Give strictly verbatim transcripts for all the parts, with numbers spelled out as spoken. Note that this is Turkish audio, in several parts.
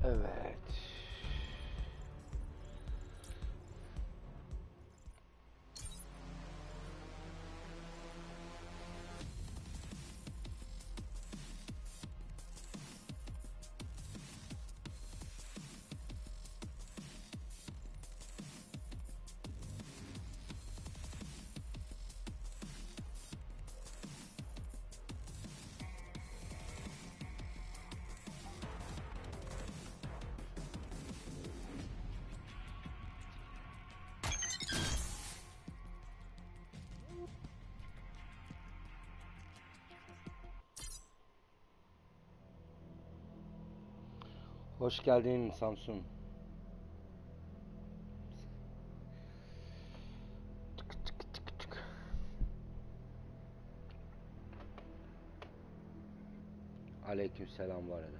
Evet. Hoş geldin Samsun. Aleykümselam bu arada.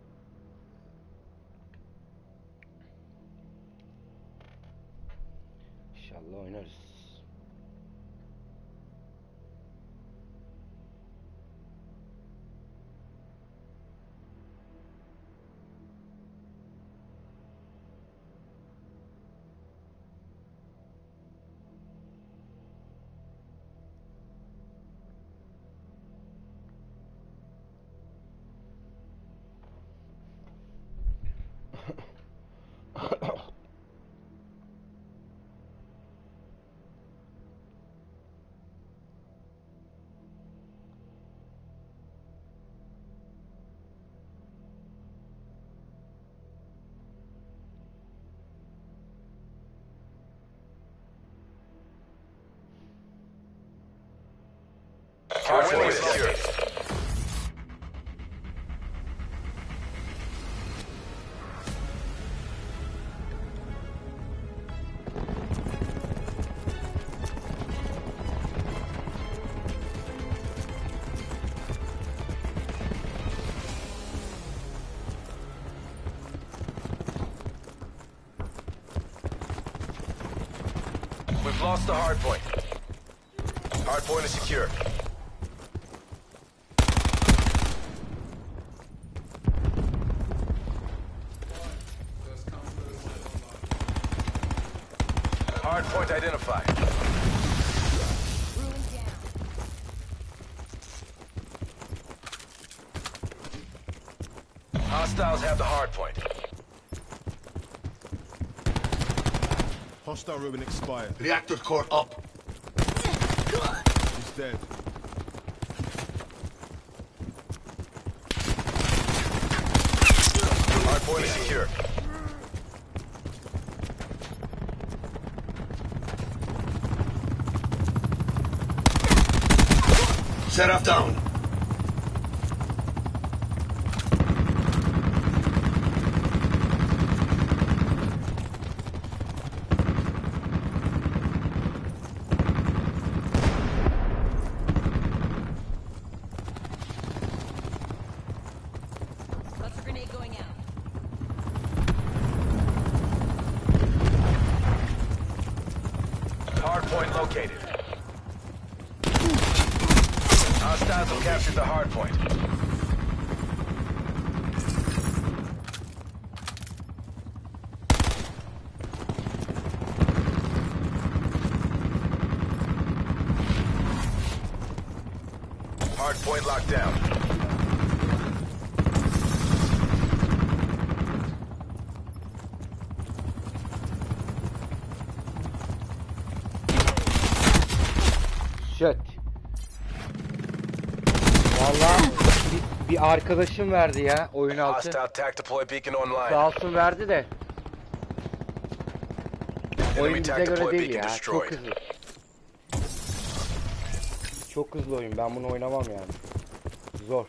İnşallah oynarız. Hardpoint secure. We've lost the hardpoint. Hardpoint is secure. Hardpoint identified. Hostiles have the hardpoint. Hostile ruin expired. Reactor core up. He's dead. Hardpoint is secure. Seraph down. Cluster grenade going out. Hardpoint located. Hostiles have captured the hardpoint. Hardpoint locked down. Shit. Vallahi bir, bir arkadaşım verdi ya oyun altı. Hostile tac deploy beacon online. Sağ olsun verdi de. Oyun Enemy bize tac göre deploy değil beacon ya. Çok destroyed. hızlı. Çok hızlı oyun. Ben bunu oynamam yani. Zor.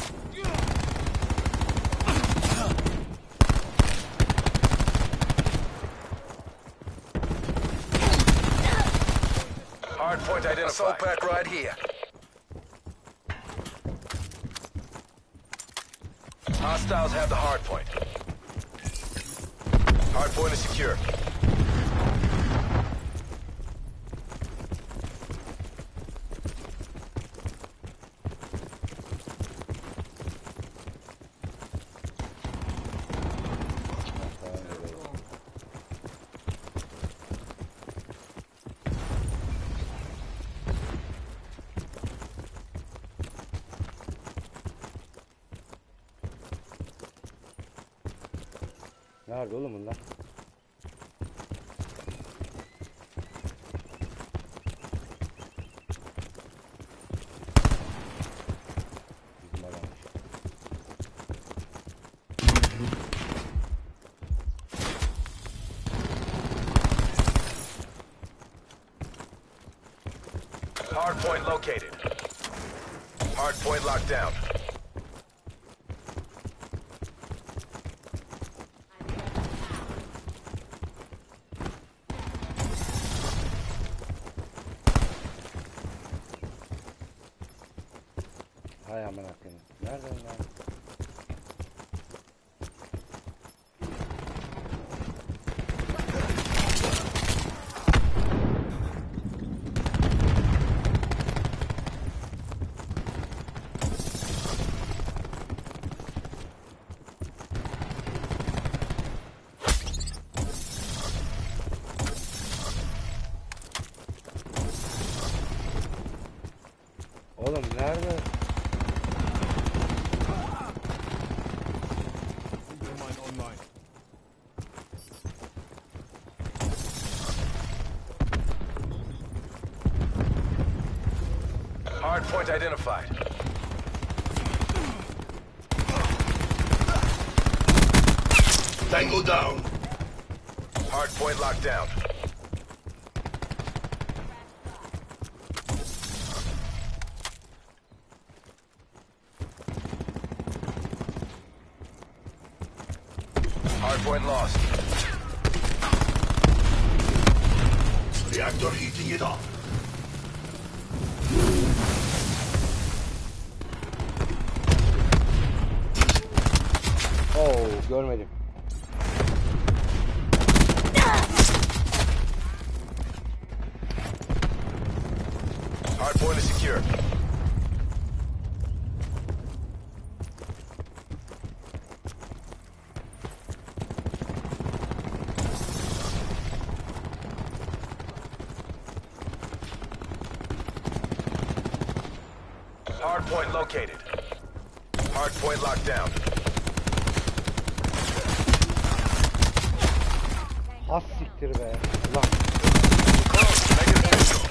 Hardpoint identified. Assault pack right here. Hostiles have the hardpoint. Hardpoint is secure. Nerede oğlum bunlar? Bizim adammış. Hardpoint located. Hardpoint locked down. Hay aman hakkını. Nerede onlar? Oğlum nerede? Hardpoint identified. Tango down. Hardpoint locked down. Hardpoint lost. Reactor heating it up. Oo, görmedim. Hardpoint is secure. Hardpoint located. Hardpoint locked down. Has siktir be. Ulan. Close. Make it official.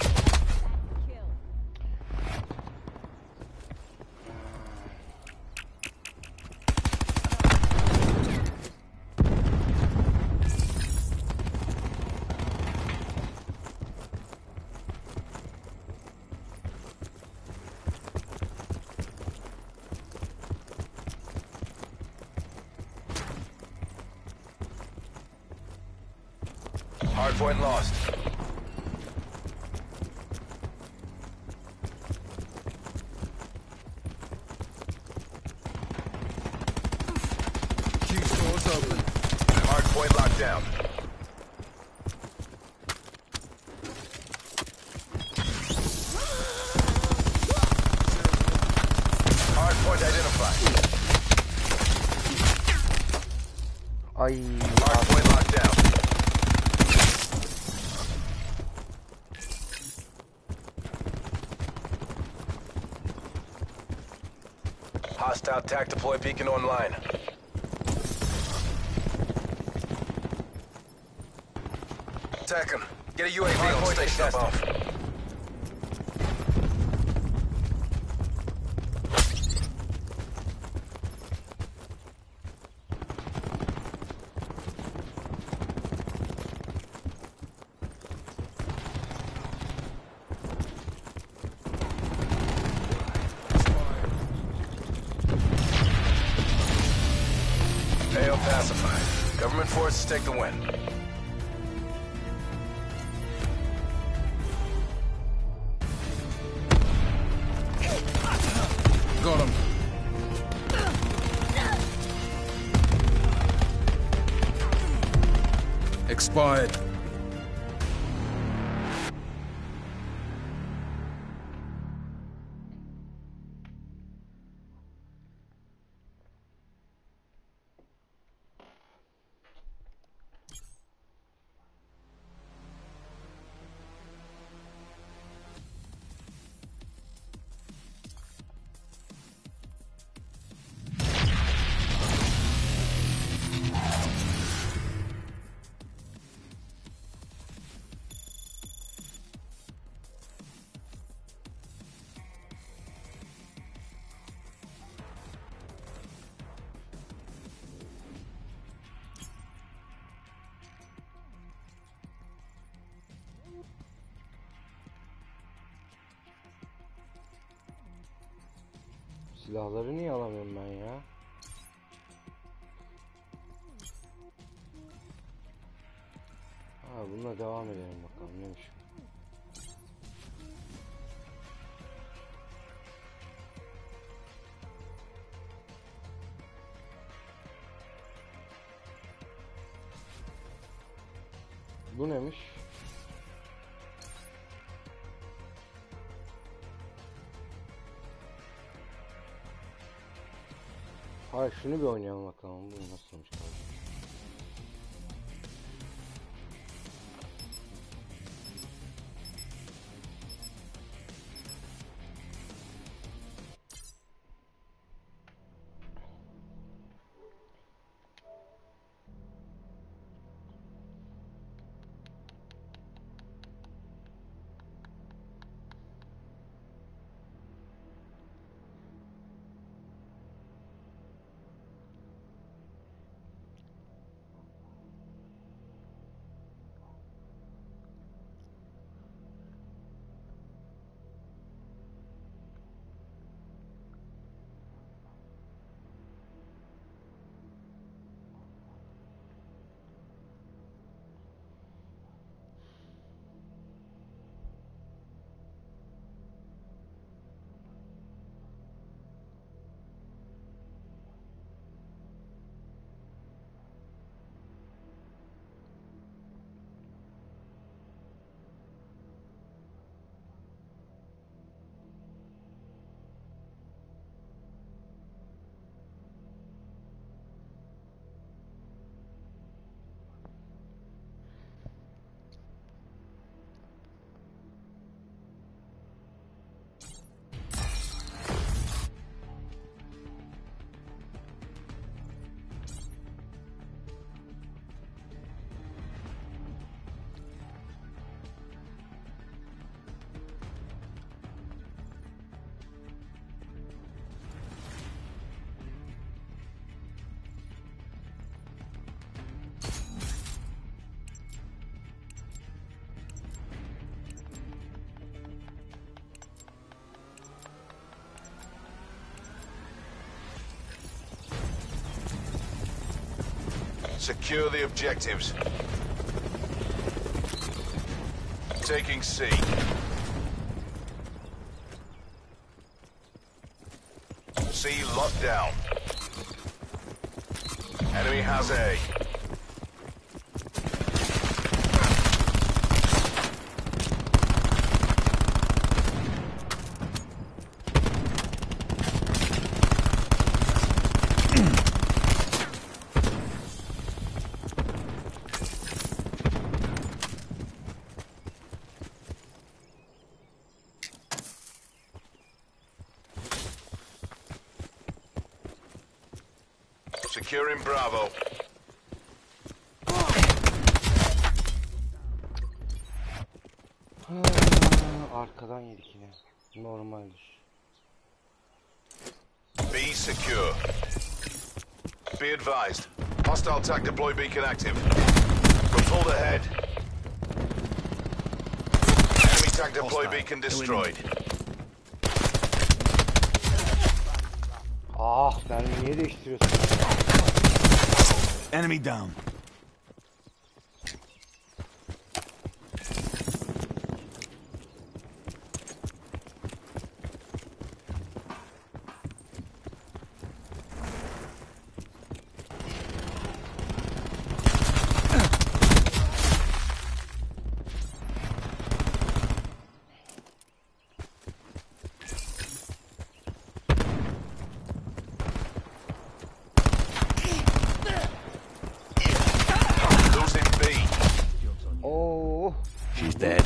Hardpoint lost. Q stores open. Hardpoint locked down. Hardpoint identified. Ay. Hardpoint locked down. Hostile tac deploy beacon online. Attack him. Get a U A V on station above. A O pacified. Government forces take the win. Got him. Expired. Silahları niye alamıyorum ben ya? Ha, bununla devam edelim bakalım neymiş. Bu neymiş? Hayır, şunu bir oynayalım bakalım. Bu nasılmış kardeşim? Secure the objectives. Taking C. C locked down. Enemy has A. Securing Bravo. Ha, arkadan yedik yine. Normaldir. B secure. Be advised. Hostile TAC deploy beacon active. We're pulled ahead. Enemy TAC deploy Hostile. beacon destroyed. Ah, ben niye değiştiriyorsun? Enemy down. Dead.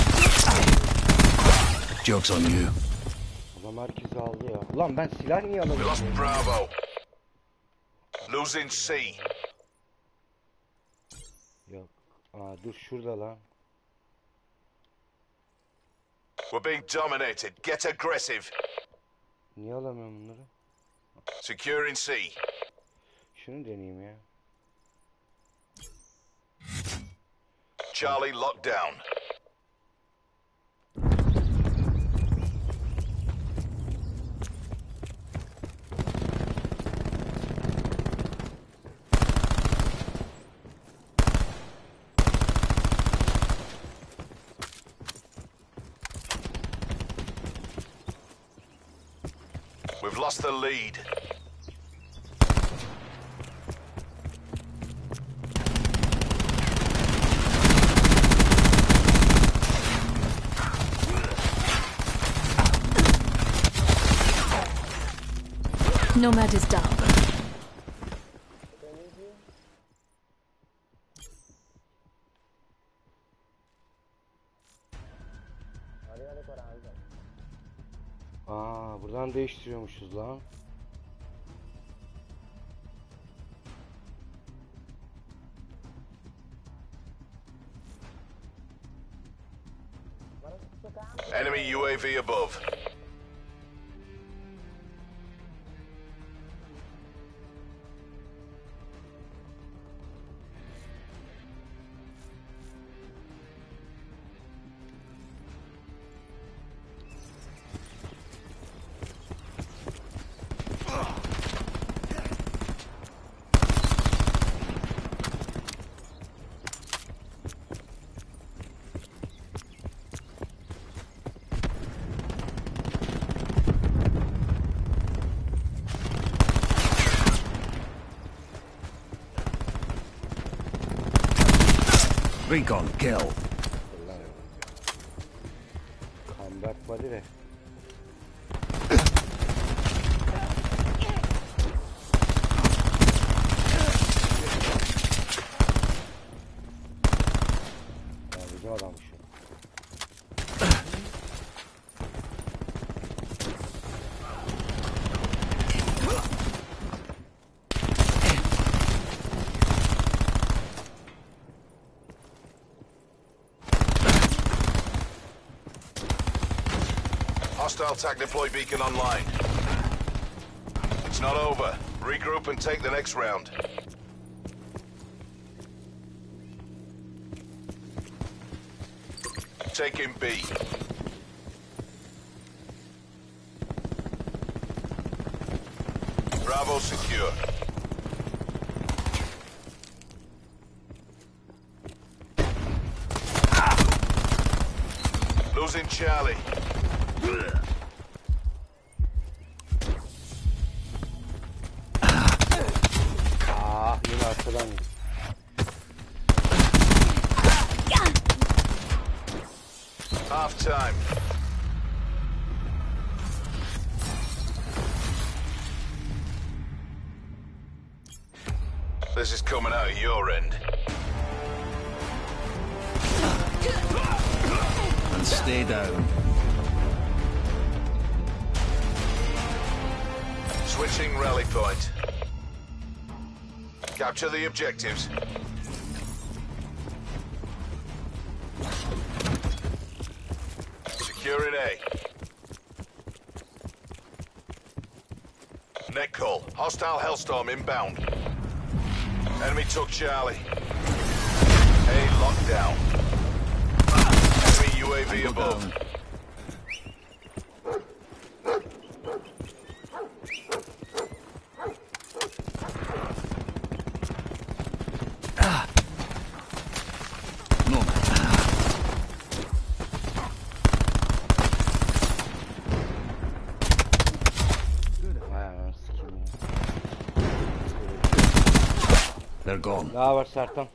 Joke's on you. Adam herkesi aldı ya. Ulan ben silah niye We lost alamıyorum? Bravo. Losing C. Yok. Aa, dur şurada lan. We're being dominated. Get aggressive. Niye alamıyorum bunları? Securing C. Şunu deneyeyim ya. Charlie locked down. We've lost the lead. Nomad is down. Aa, buradan değiştiriyormuşuz lan. Enemy U A V above. Recon kill. Comeback body de. Ya bizim adammış o. Hostile tac deploy beacon online. It's not over. Regroup and take the next round. Taking B. Bravo secure. Losing Charlie. Aa, yine arkadan. Half time. This is coming out of your end. And stay down. Switching rally point. Capture the objectives. Securing A. Net call. Hostile Hellstorm inbound. Enemy took Charlie. A locked down. Enemy U A V above. Down. They're gone. Daha var Sertan.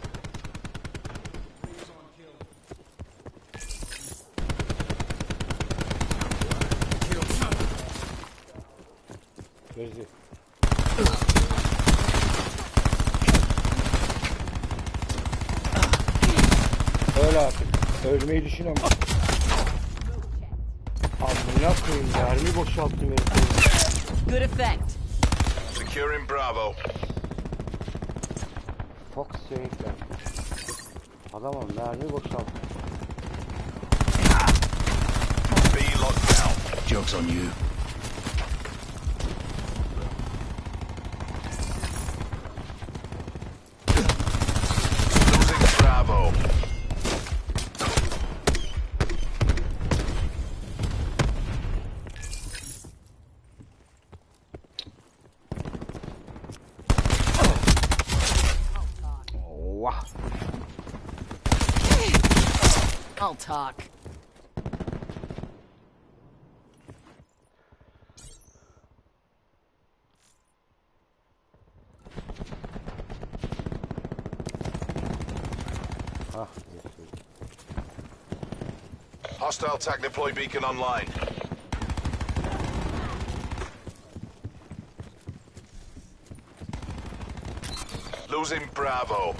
Gözü. Öyle artık. Ölmeyi düşünüyorum. Amına koyayım, mermi boşalttım herif. Good effect. Securing Bravo. Fox yayıklar. Adamım mermi boşalttım. B locked down. Joke's on you. Losing Bravo. Vah. I'll talk. Ah. Hostile tac deploy beacon online. Losing Bravo.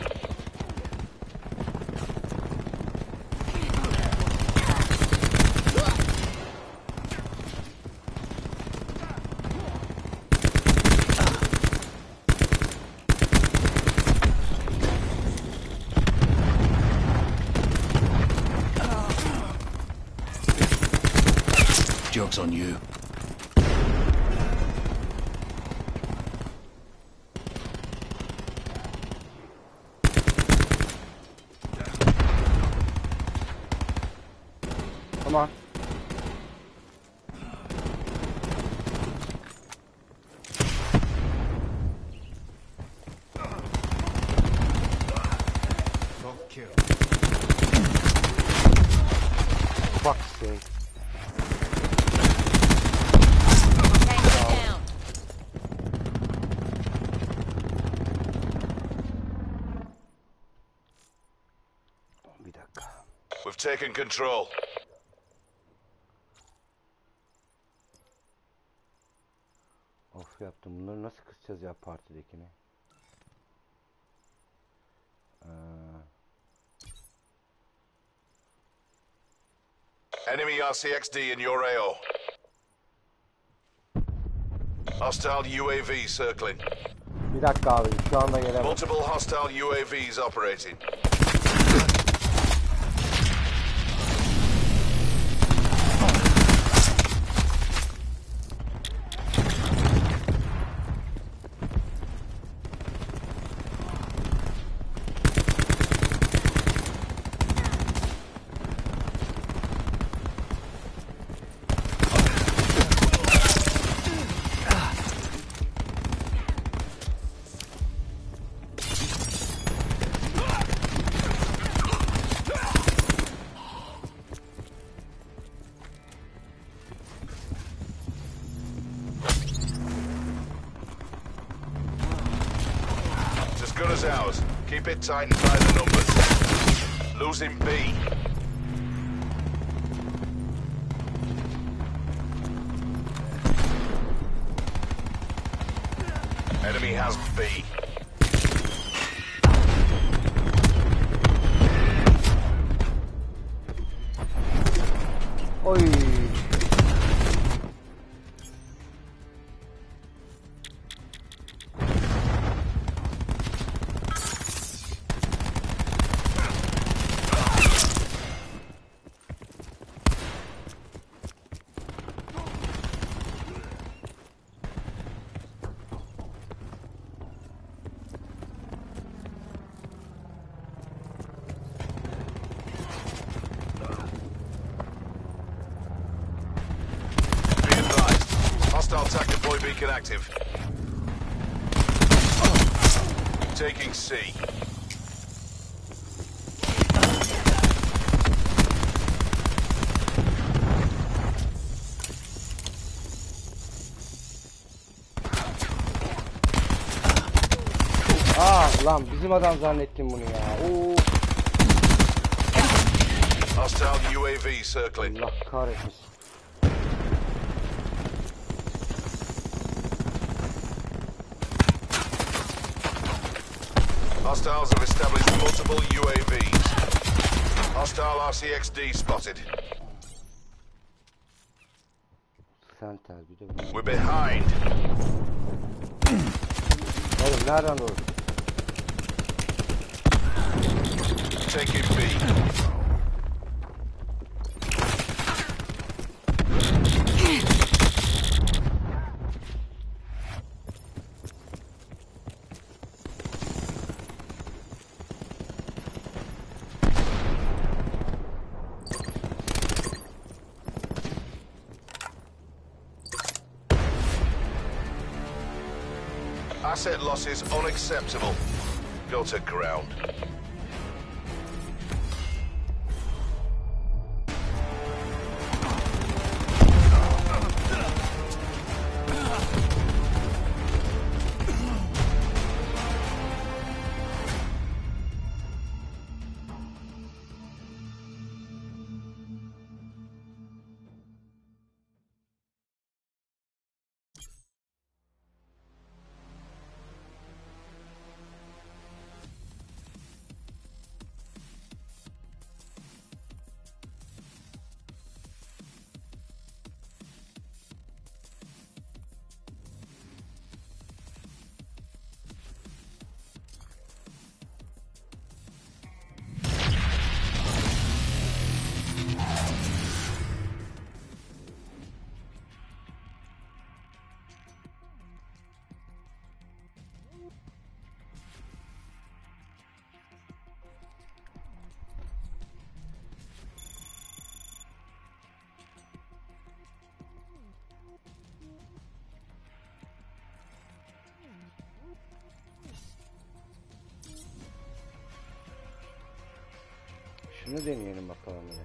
Joke's on you. Come on. Top kill. Fuck's sake. Tango down. Bir dakika. We've taken control. Of yaptım. Bunları nasıl kısacağız ya partidekini? Ee, Enemy R C X D in your A O. Hostile U A V circling. bir dakika abi. Şu anda gelemem. Multiple hostile U A Vs operating. It's as good as ours. Keep it tight and tie the numbers. Losing B. Enemy has B. Oy. Be advised. Hostile tac deploy beacon active. Taking C. Aa lan bizim adam zannettim bunu ya. Oo. Hostile U A V circling. Allah kahretmesin. Hostiles have established multiple U A Vs. Hostile R C X D spotted. Center bir de bu. We're behind. Oğlum nereden doğru? Taking B. Asset losses unacceptable. Go to ground. Şunu deneyelim bakalım bir de.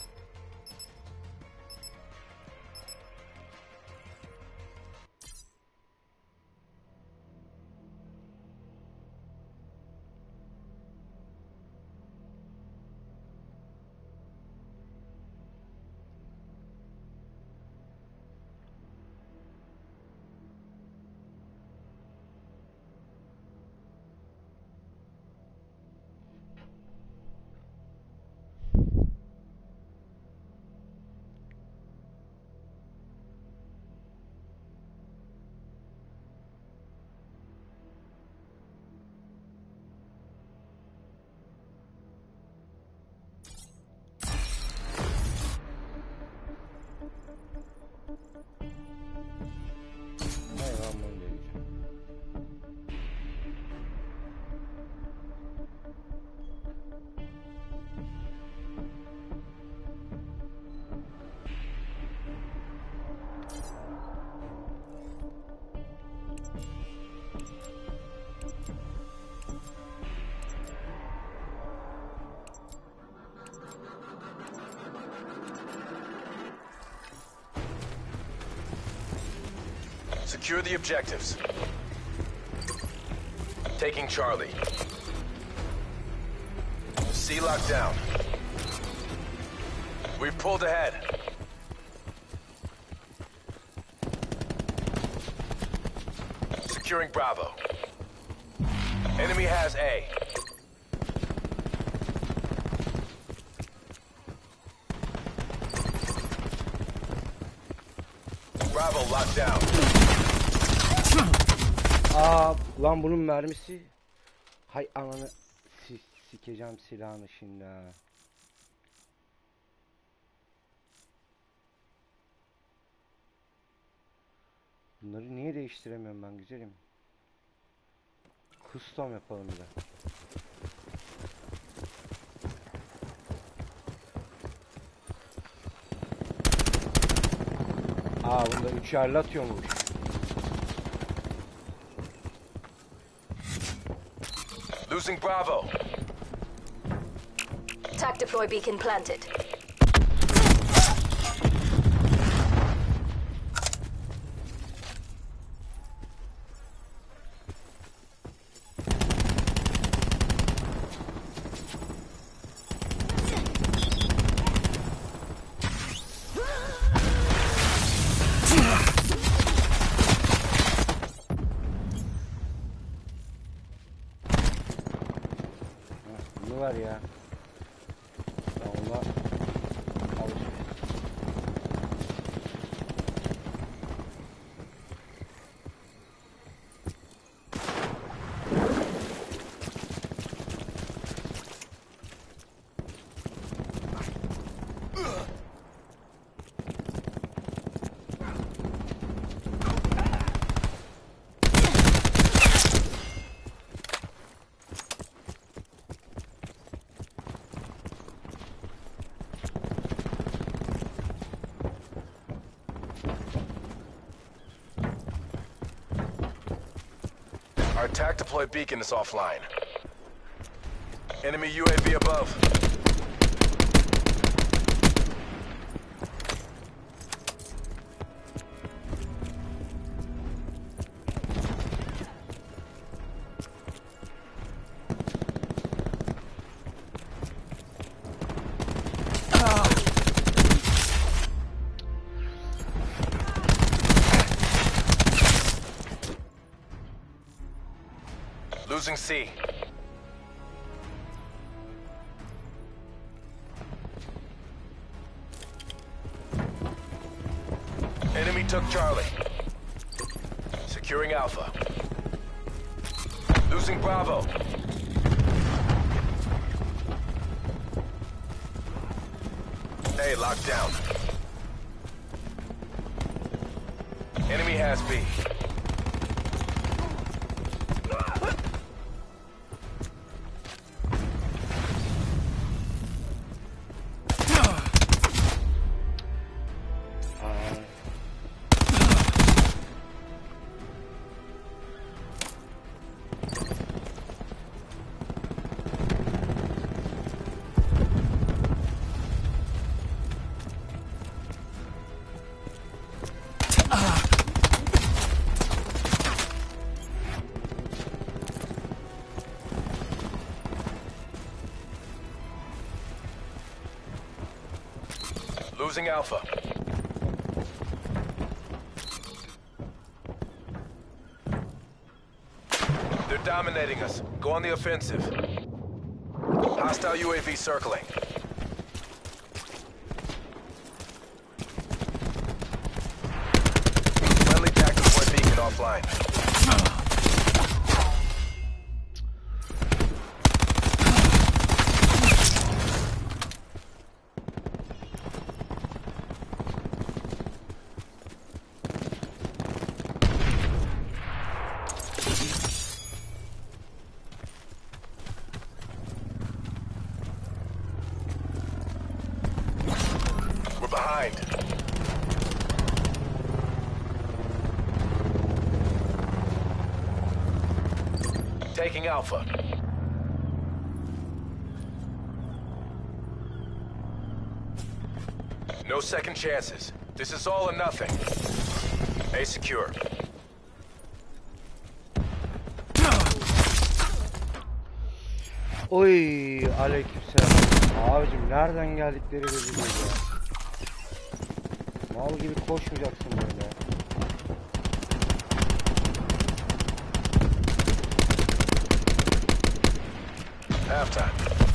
Hayır, ben bunu deneyeceğim. Secure the objectives. Taking Charlie. C locked down. We've pulled ahead. Securing Bravo. Enemy has A. Bravo locked down. Aa, lan bunun mermisi. Hay ananı si sikeceğim silahını şimdi ha. Bunları niye değiştiremiyorum ben güzelim? Custom yapalım bir de. Aa, bunda üçerli atıyormuş. Losing Bravo. Tac deploy beacon planted. Bunu var ya. Ben ona alışmışım. Our tac deploy beacon is offline. Enemy U A V above. Losing C. Enemy took Charlie. Securing Alpha. Losing Bravo. A locked down. Enemy has B. Losing Alpha. They're dominating us. Go on the offensive. Hostile U A V circling. Friendly tactical point beacon offline. We're behind. Taking Alpha. No second chances. This is all or nothing. A secure. Oy, aleykümselam. Abicim nereden geldikleri belli değil ya. Mal gibi koşmayacaksın böyle. Halftime.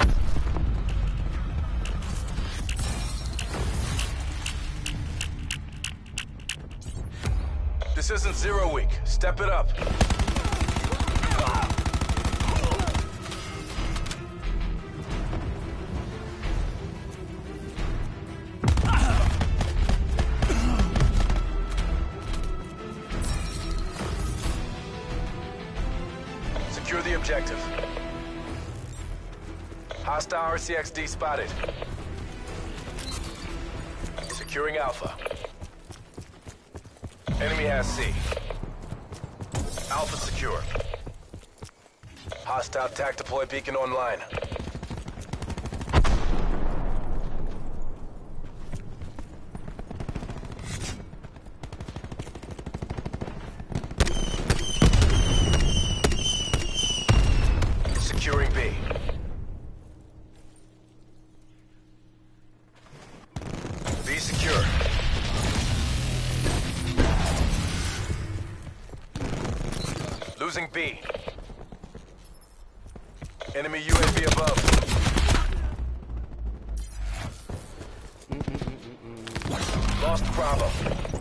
This isn't zero week. Step it up. Secure the objective. Hostile R C X D spotted. Securing Alpha. Enemy has C. Alpha secure. Hostile tac deploy beacon online. Securing B. B secure. Losing B. Enemy U A V above. Lost Bravo.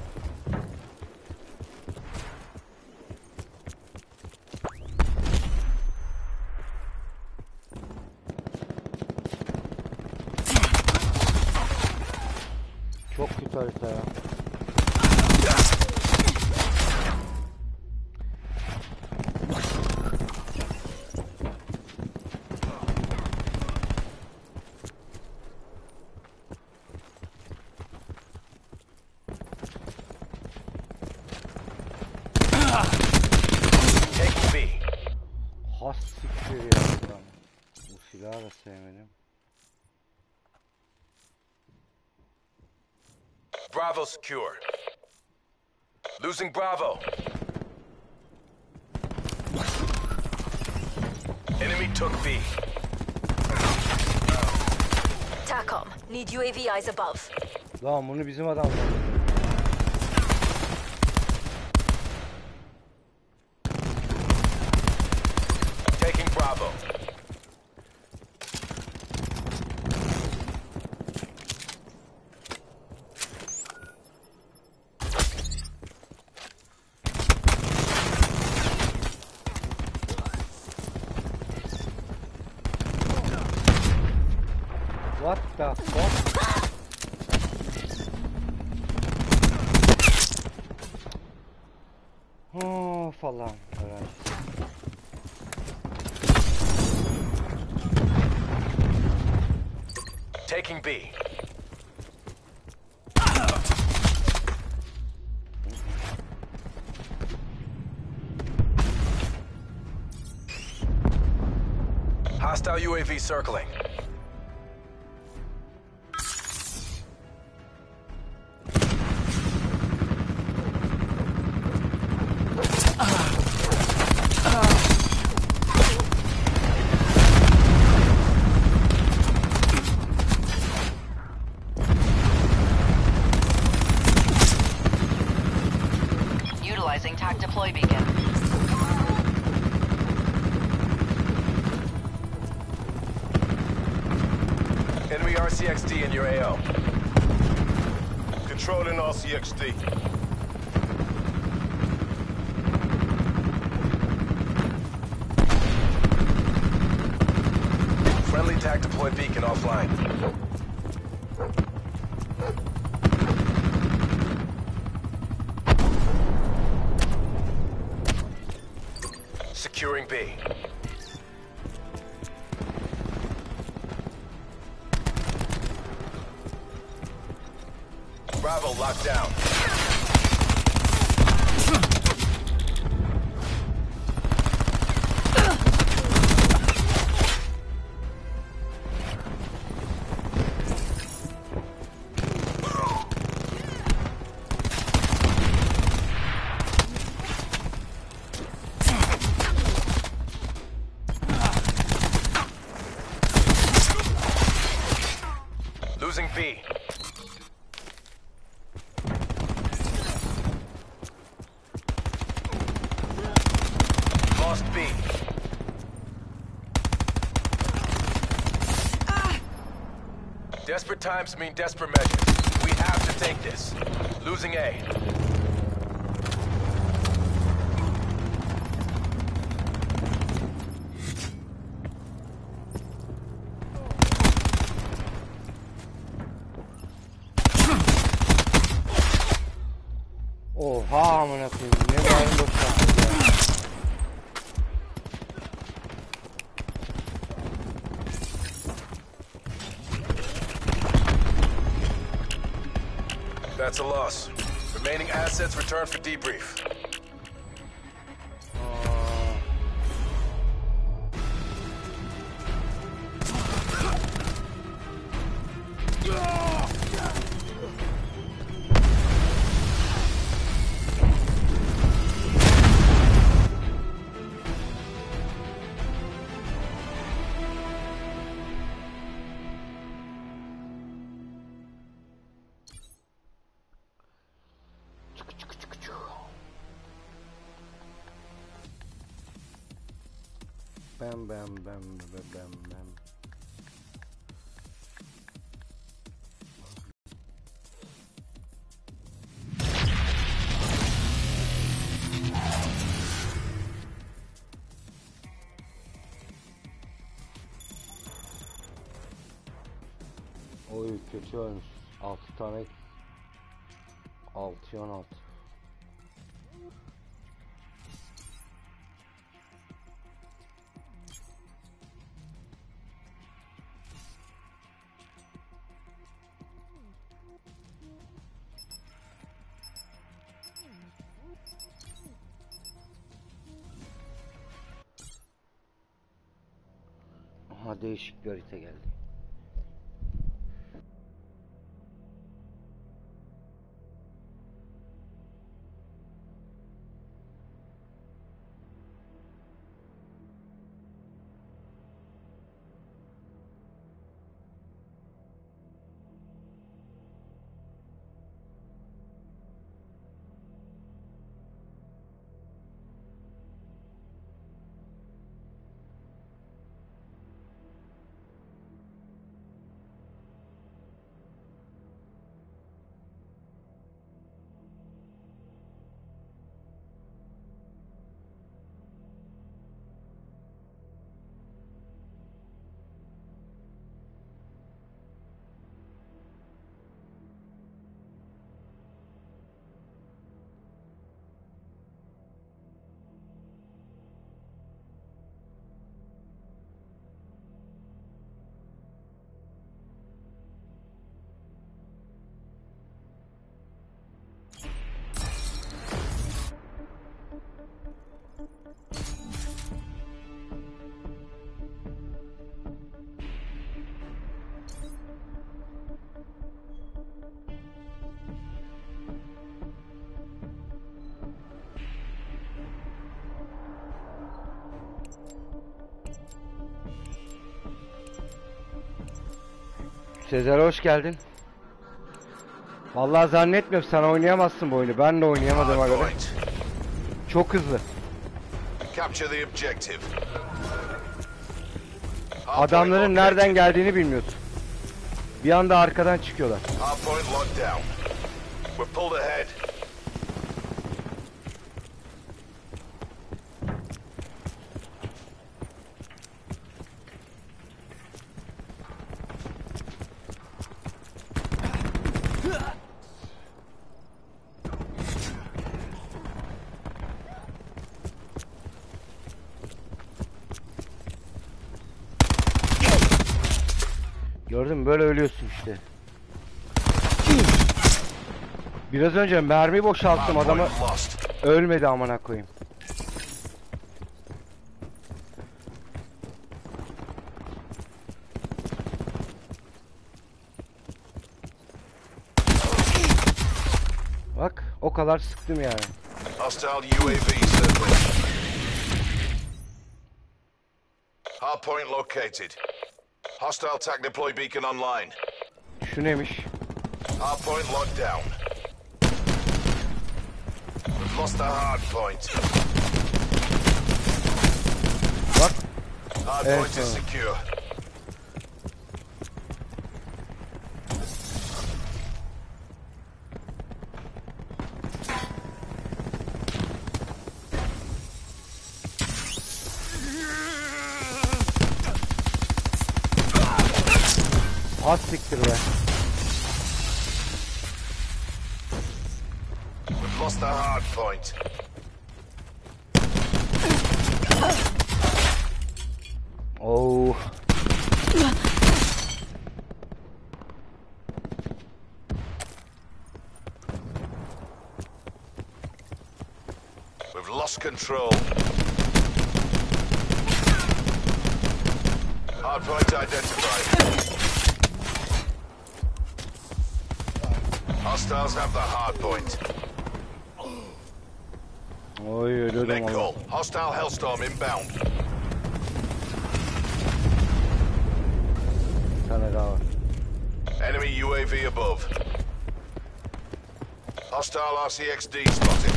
Çok kötü harita ya. Taking B. Has siktir ya. Lan. Bu silahı da sevmedim. Bravo secure. Losing Bravo. Enemy took B. TACOM, need U A V eyes above. Lan bunu bizim adam. Taking Bravo. What the fuck? Oh falan. Evet. Taking B. Hostile U A V circling. deploy beacon. Enemy R C X D in your A O. Controlling R C X D. Friendly tac deploy beacon offline. Securing B. Bravo locked down. Losing B. Lost B. Desperate times mean desperate measures. We have to take this. Losing A. Oha amına koyayım. Ne var boşalttı ya. That's a loss. Remaining assets return for debrief. Bam bam bam bam bam bam. Oy kötü olmuş. altı tane altı on altı. Aha değişik bir harita geldi. Sezer hoş geldin. Vallahi zannetmiyorum sen oynayamazsın bu oyunu. Ben de oynayamadım Hard aga. point. Çok hızlı. Capture the objective. Adamların nereden geldiğini bilmiyorsun. Bir anda arkadan çıkıyorlar. Hardpoint locked down. We're pulled ahead. Gördün mü? Böyle ölüyorsun işte. Biraz önce mermi boşalttım adamı. Hardpoint lost. Ölmedi amına koyayım. Bak o kadar sıktım yani. Hostile U A V circling. Hardpoint located. Hostile tac deploy beacon online. Şu neymiş? Hardpoint locked down. We've lost the hardpoint. Bak. Hardpoint Evet, is tamam. secure. Az siktir be. We've lost the hardpoint. Oo. We've lost control. Hardpoint identified. Hostiles have the hardpoint. Oy ölüyordum Net valla. call. Hostile Hellstorm inbound. Bir tane daha var. Enemy U A V above. Hostile R C X D spotted.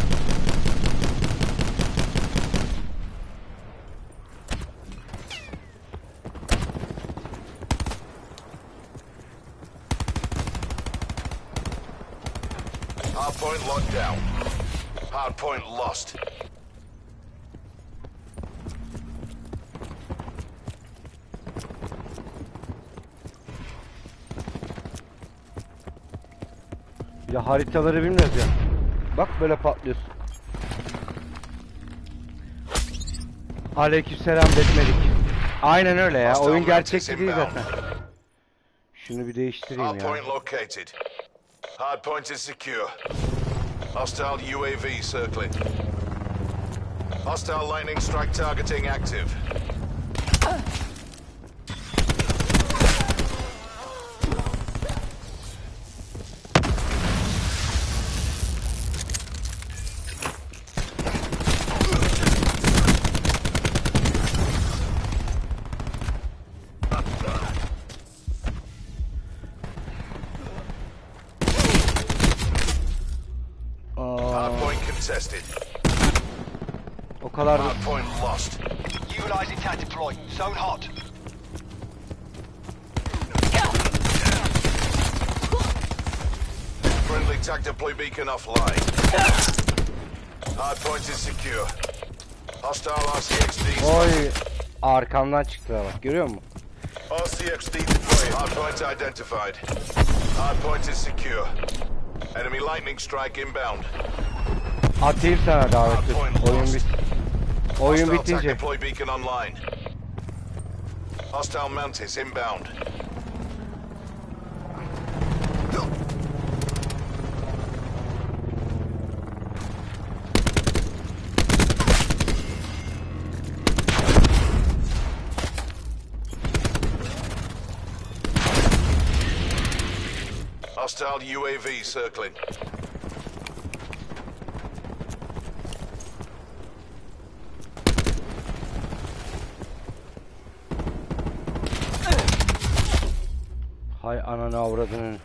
Hardpoint locked down. Hardpoint lost. Ya haritaları bilmiyoruz ya. Bak böyle patlıyorsun. Aleykümselam detmedik. Aynen öyle ya. Oyun gerçekçi değil zaten. Şunu bir değiştireyim ya. Hardpoint located. Hardpoint is secure. Hostile U A V circling. Hostile lightning strike targeting active. Hardpoint contested. O kadar da... Hardpoint lost. Utilizing tac deploy. Zone hot. Friendly tac deploy beacon offline. Hardpoint is secure. Hostile R C X D. Oy arkamdan çıktılar bak görüyor musun? R C X D deployed. Hardpoint identified. Hardpoint is secure. Enemy lightning strike inbound. Atayım sana daveti. Oyun bit. Oyun Hostile tac bitince. deploy beacon online. Hostile Mantis inbound. Hostile U A V circling. Hay ananı avradının.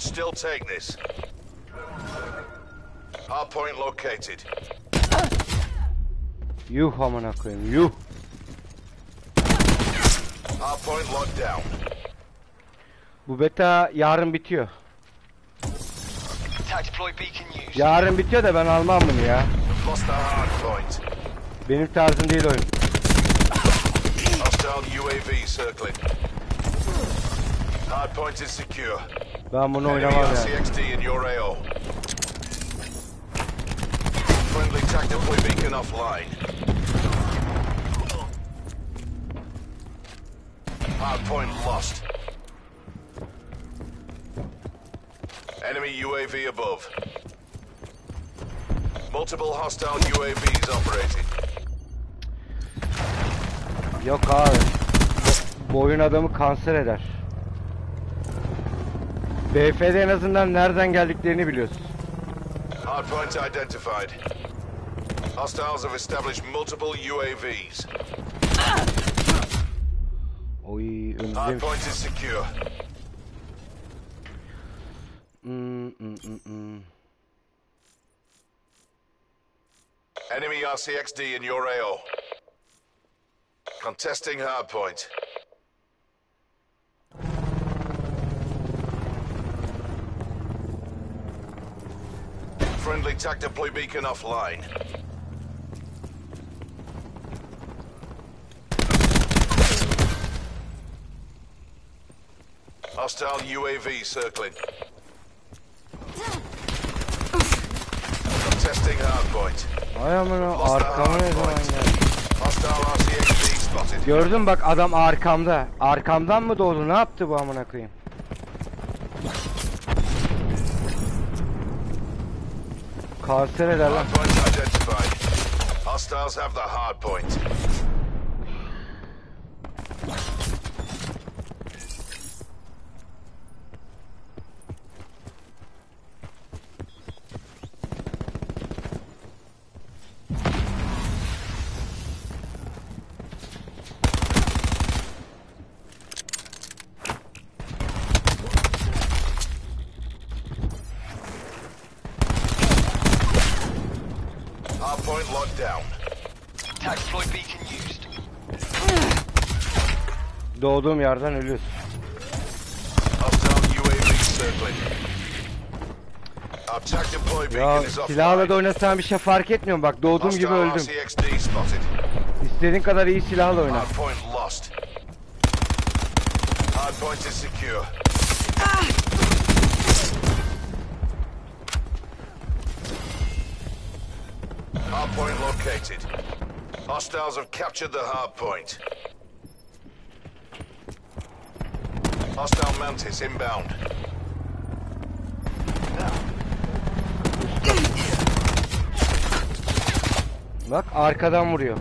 still take this. Hardpoint located. Yuh amına koyayım, yuh. Hardpoint locked down. Bu beta yarın bitiyor. Attack deploy beacon used. Yarın bitiyor da ben almam bunu ya. We've lost our hardpoint. Benim tarzım değil oyun. Hostile U A V circling. Hardpoint is secure. Ben bunu Enemy oynamam R C yani. X D in your A O. Friendly tactical beacon offline. Hardpoint lost. Enemy U A V above. Multiple hostile U A Vs operating. Yok abi. Bu, bu oyun adamı kanser eder. B F'de en azından nereden geldiklerini biliyorsun. Hardpoint identified. Hostiles have established multiple U A Vs. Oy önümüzdeymiş. Hardpoint is secure. Hmm, hmm, hmm, hmm. Enemy R C X D in your A O. Contesting hardpoint. Friendly tac deploy beacon offline. Hostile U A V circling. Contesting hardpoint. Ay amına arkama ne zaman geldi? Hostile R C X D spotted. Gördün bak adam arkamda. Arkamdan mı doğdu? Ne yaptı bu amına koyayım? Kanser eder lan. Hardpoint identified. Hostiles have the hardpoint. Hardpoint locked down. Attack deploy beacon used. Doğduğum yerden ölüyorsun. Hostile U A V circling. Our tac deploy Ya beacon is silahla da offline. oynasam bir şey fark etmiyor mu? Bak doğduğum gibi Hostile R öldüm. C X D spotted. İstediğin kadar iyi silahla oyna. Hardpoint lost. Hardpoint is secure. Hardpoint located. Hostiles have captured the hardpoint. Hostile Mantis inbound. Bak arkadan vuruyor.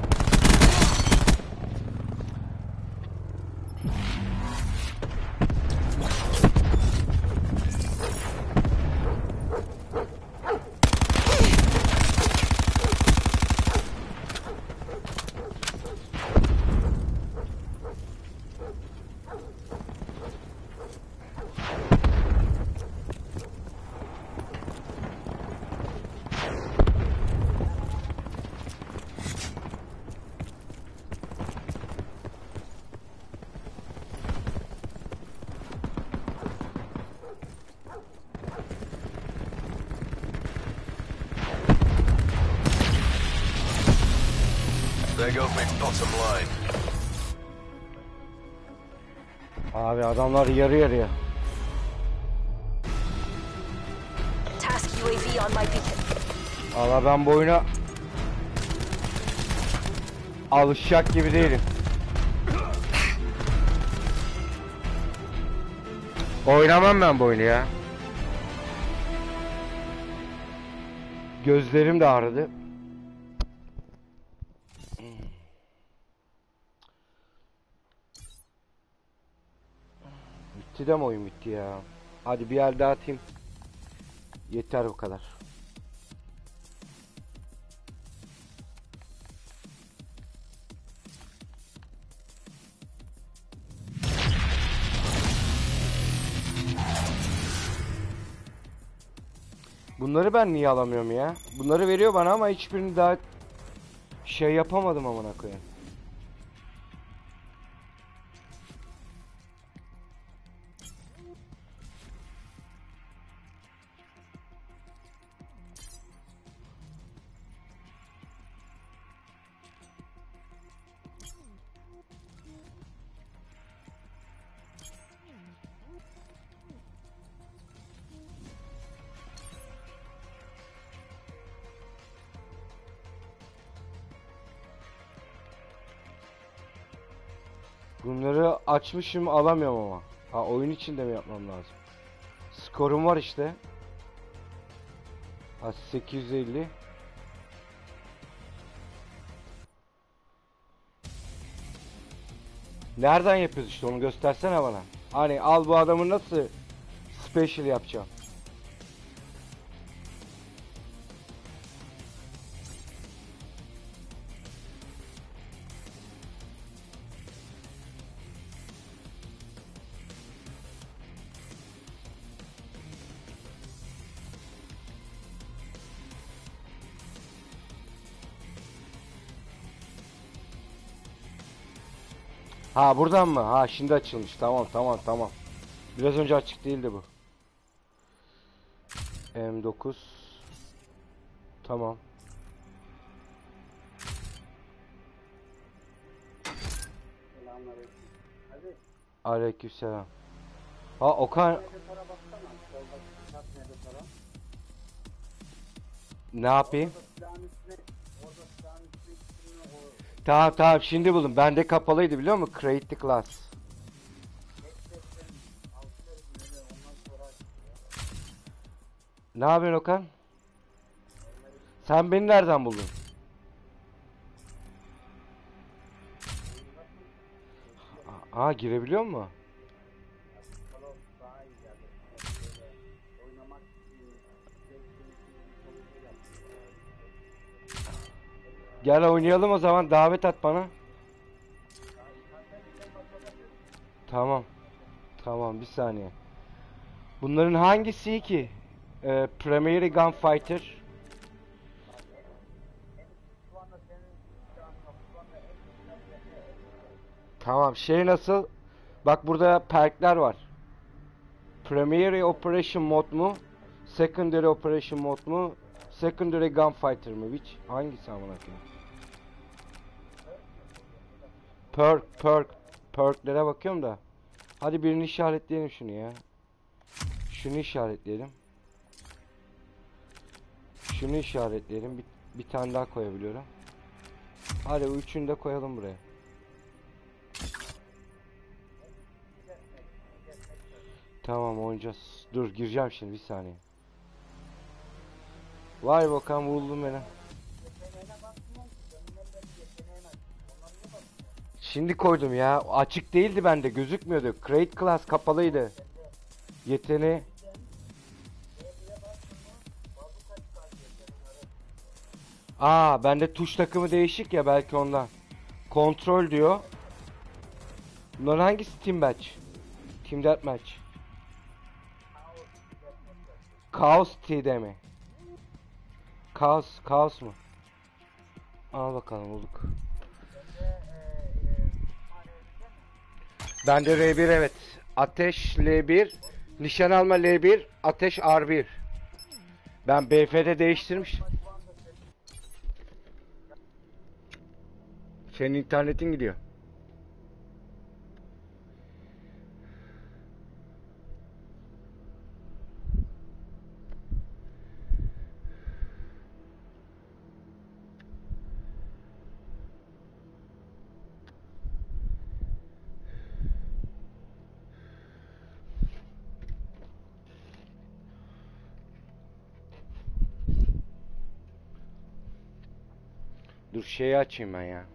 There goes my bottom line. Abi adamlar yarı yarıya. Task U A V on my beacon. Valla ben bu oyuna alışacak gibi değilim. Oynamam ben bu oyunu ya. Gözlerim de ağrıdı. Bitti de mi oyun bitti ya? Hadi bir el daha atayım. Yeter bu kadar. Bunları ben niye alamıyorum ya? Bunları veriyor bana ama hiçbirini daha şey yapamadım amına koyayım. Bunları açmışım alamıyorum ama. Ha, oyun içinde mi yapmam lazım? Skorum var işte. Ha, sekiz yüz elli. Nereden yapıyoruz işte, onu göstersene bana. Hani al, bu adamı nasıl special yapacağım? Ha, buradan mı? Ha, şimdi açılmış. Tamam tamam tamam. Biraz önce açık değildi bu. M dokuz. Tamam. Aleykümselam. Ha, Okan. Ne yapayım? Tamam tamam, şimdi buldum. Bende kapalıydı biliyor musun? Create the class. Ne yapıyorsun Okan? Sen beni nereden buldun? Aa, girebiliyor mu? Gel oynayalım o zaman. Davet at bana. Tamam. Tamam, bir saniye. Bunların hangisi ki? Ee, Primary Gunfighter. Tamam, şey nasıl? Bak, burada perkler var. Primary Operation Mod mu? Secondary Operation Mod mu? Secondary Gunfighter mı? Which? Hangisi amına koyayım? Perk, perk. Perklere bakıyorum da. Hadi birini işaretleyelim şunu ya. Şunu işaretleyelim. Şunu işaretleyelim. Bir, bir tane daha koyabiliyorum. Hadi o üçünü de koyalım buraya. Tamam, oynayacağız. Dur, gireceğim şimdi, bir saniye. Vay bakalım, buldum beni. Şimdi koydum ya. Açık değildi bende, gözükmüyordu. Create class kapalıydı. Yeteneği. Aa, bende tuş takımı değişik ya, belki ondan. Kontrol diyor. Bunların hangisi team match? Team deathmatch. Chaos T'de mi? Chaos, Chaos mu? Al bakalım, bulduk. Bende R bir, evet. Ateş L bir, nişan alma L bir, ateş R bir. Ben B F'de değiştirmiş. Senin internetin gidiyor. Dur, şeyi açayım ben ya.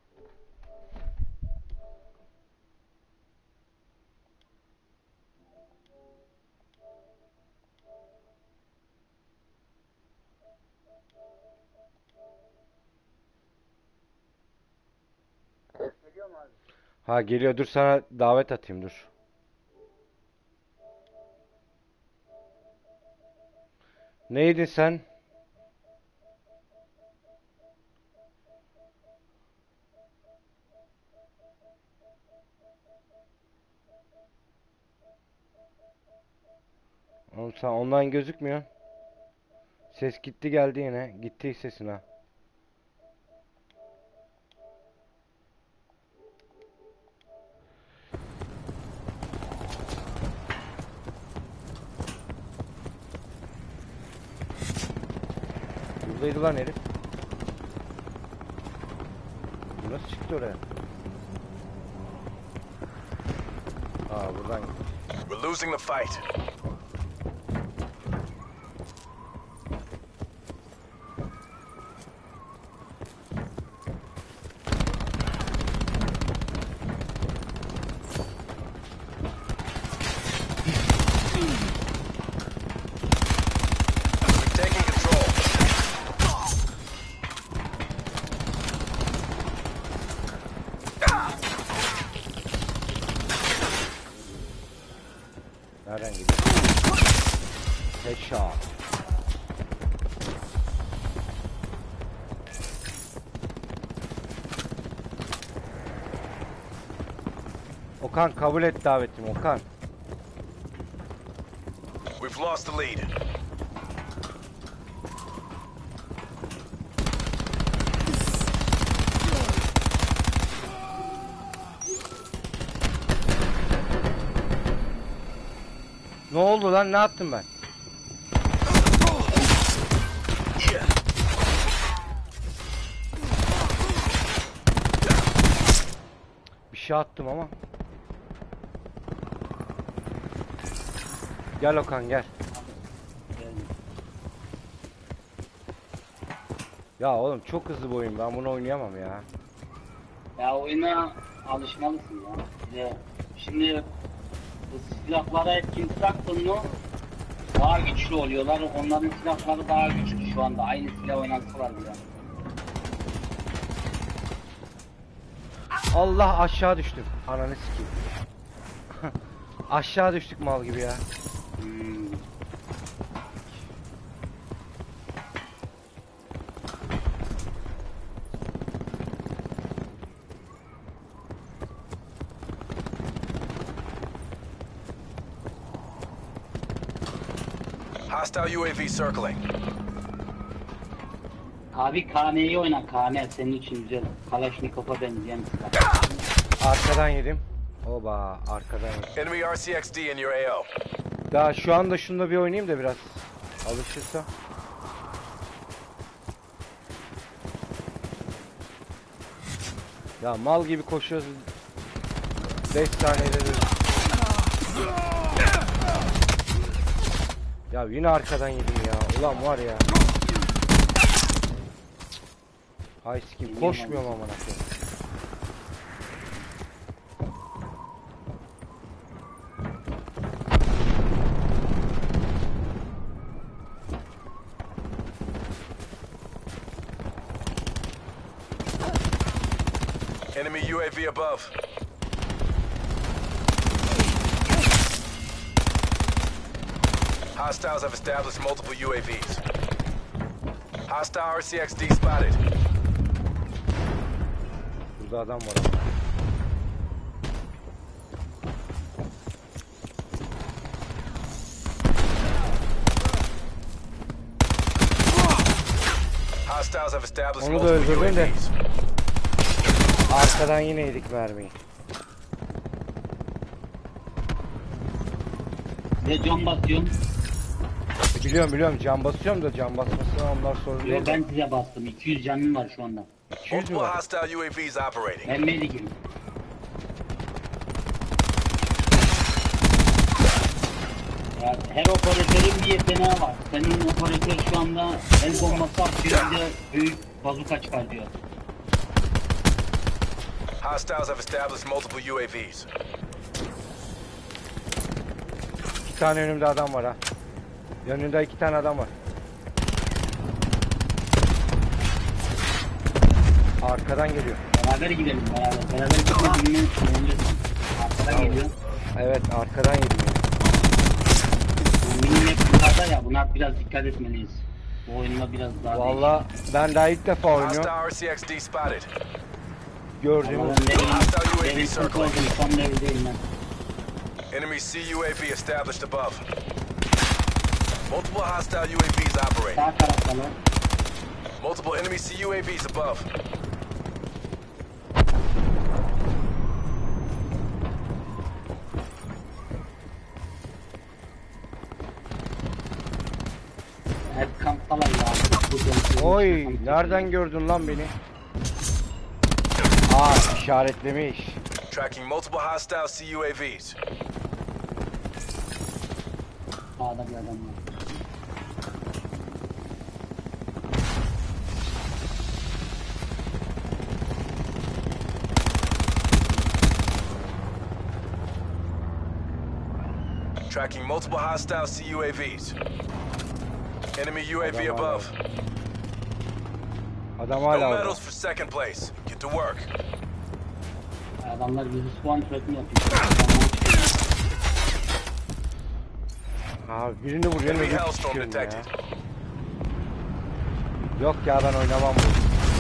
Ha, geliyor, dur sana davet atayım, dur. Neydin sen? Oğlum sen online gözükmüyor. Ses gitti geldi yine. Gitti sesin ha. Buradaydı lan herif. Bu nasıl çıktı oraya? Aa buradan gitti. We're losing the fight. We've taken control. Nereden gidiyor? Headshot. Okan kabul et davetim Okan. We've lost the lead. Ne oldu lan, ne yaptım ben? Bir şey attım ama. Gel Okan gel. Ya oğlum çok hızlı bu oyun, ben bunu oynayamam ya. Ya oyuna alışmalısın ya. Ya şimdi bu silahlara etkin taktın mı daha güçlü oluyorlar. Onların silahları daha güçlü şu anda. Aynı silah oynatsalar bile. Allah aşağı düştüm. Ananı sikeyim. Aşağı düştük mal gibi ya. Hmm. Hostile U A V circling. Abi K N'yi oyna, K N senin için güzel. Kalaşnikov'a benzeyen silah. Arkadan yedim. Oba arkadan yedim. Enemy R C X D in your A O. Ya şu anda şununla bir oynayayım da biraz alışırsa. Ya mal gibi koşuyoruz. beş saniyede de. Ya yine arkadan yedim ya. Ulan var ya. Hay sikim koşmuyorum amına koyayım. Enemy U A V above. Hostiles have established multiple U A Vs. Hostile R C X D spotted. Burada adam var ama. Hostiles have established Onu da multiple öldürdün de. U A Vs. Arkadan yine yedik mermiyi. Ve can basıyorum. E, biliyorum biliyorum can basıyorum da can basmasına onlar sorun Yo, değil. ben size bastım. iki yüz canım var şu anda. iki yüz mü Multiple var? hostile U A Vs operating. Ben meyli gibi. Ya, her operatörün bir yeteneği var. Senin operatör şu anda el bombası atıyor, bir de büyük bazuka çıkartıyor. Hostiles have established multiple U A Vs. İki tane önümde adam var ha. Yanında iki tane adam var. Arkadan geliyor. Beraber gidelim beraber. Beraber gidelim. Arkadan geliyor. Evet arkadan yedim. Minim hep yukarıda ya, buna biraz dikkat etmeliyiz. Bu oyunda biraz daha Valla ben daha ilk defa oynuyorum. Hostile R C X D spotted. Gördüğüm değişik. Devin, Devin Cook oldum, son devindeyim ben. Enemy C U A V established above. Multiple hostile U A Vs operating. Sağ taraftalar. Multiple enemy C U A Vs above. Hep kamptalar ya. Bu dönsün. Oy Kamp- nereden gördün lan beni? Aa işaretlemiş. Tracking multiple hostile C U A Vs. Sağda bir adam var. Tracking multiple hostile C U A Vs. Enemy U A V Adam hala- above. Adam No hala orada. medals for second place. Get to work. Adamlar bizi spawn track'ini yapıyor. Abi birini vuruyor Enemy öbürü hellstorm tutuyorum ya. detected. Yok ya ben oynamam bunu.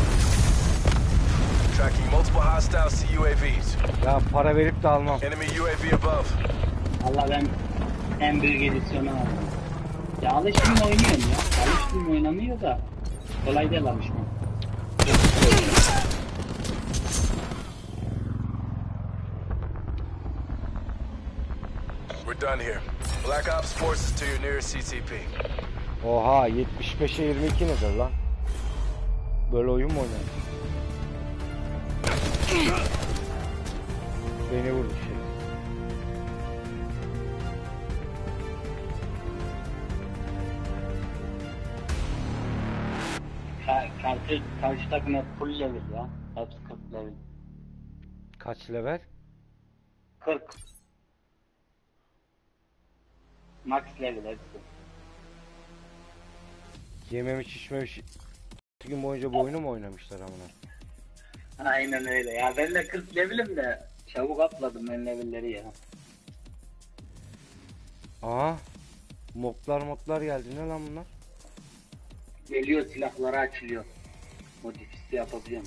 Tracking multiple hostile C U A Vs. Ya para verip de almam. Enemy U A V above. Allah ben en büyük edisyonu aldım. Ya alıştım oynuyorum ya. Alıştım oynanıyor da kolay değil alışmak. We're done here. Black Ops forces to your nearest C T P. Oha yetmiş beşe yirmi iki nedir lan? Böyle oyun mu oynar? Beni vurdu şey. Ka karşı, karşı takım hep full level ya. Hepsi kırk level. Kaç level? kırk. Max level hepsi. Yememiş içmemiş. iki gün boyunca bu oyunu mu oynamışlar amına? Aynen öyle ya. Ben de kırk levelim de çabuk atladım ben levelleri ya. Aha. Moblar modlar geldi ne lan bunlar? Geliyor silahları açılıyor. Modifisi yapabiliyorum.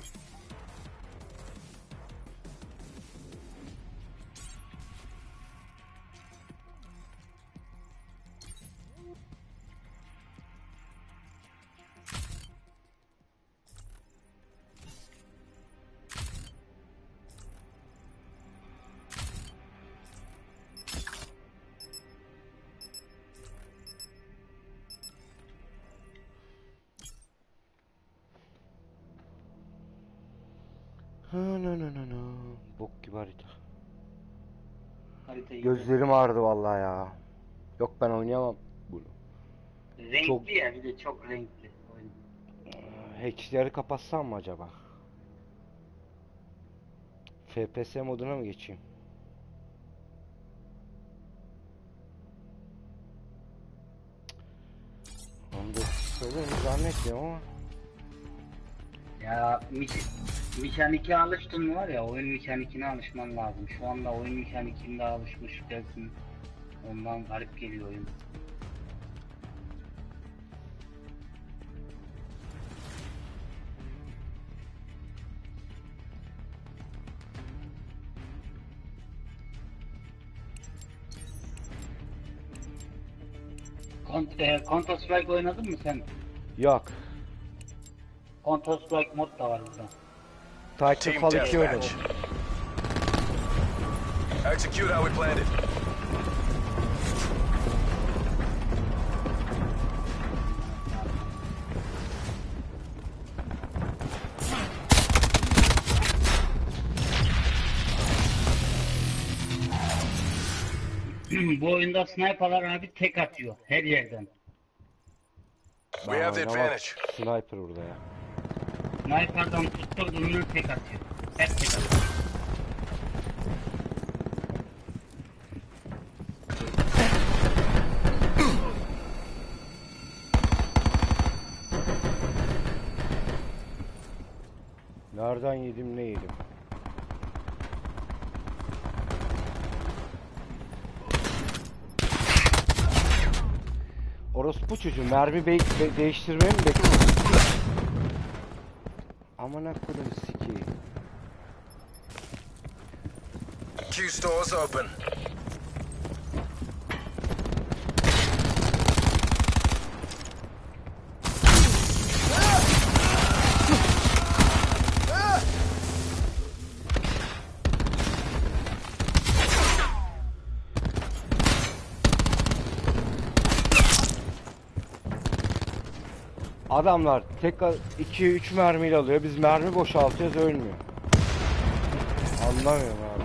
Ha no no no no. Bok gibi harita. Haritayı Gözlerim ağrıdı vallahi ya. Yok ben oynayamam bunu. renkli çok- ya, bir de çok renkli oyun. Hatch'leri kapatsam mı acaba? F P S moduna mı geçeyim? Onu da söyleyeyim zannetmiyorum ama. Ya mek- mekanike alıştın mı var ya, oyun mekanikine alışman lazım. Şu anda oyun mekanikinde alışmış dersin. Ondan garip geliyor oyun. Kont e, Counter Strike oynadın mı sen? Yok. Counter Strike mod da var burada. Titanfall Team iki oynadım. deathmatch. Execute how we planned it. Bu oyunda sniperlar abi tek atıyor her yerden. We have the Oynamam. advantage. Sniper burada ya. Sniper'dan tutturduğunu tek atıyor. Hep tek atıyor. Nereden yedim ne yedim? Orospu çocuğu mermi be be değiştirmeyi mi bekliyor? Amına koyayım siki. Q store's open. Adamlar tek iki üç mermiyle alıyor. Biz mermi boşaltıyoruz, ölmüyor. Anlamıyorum abi.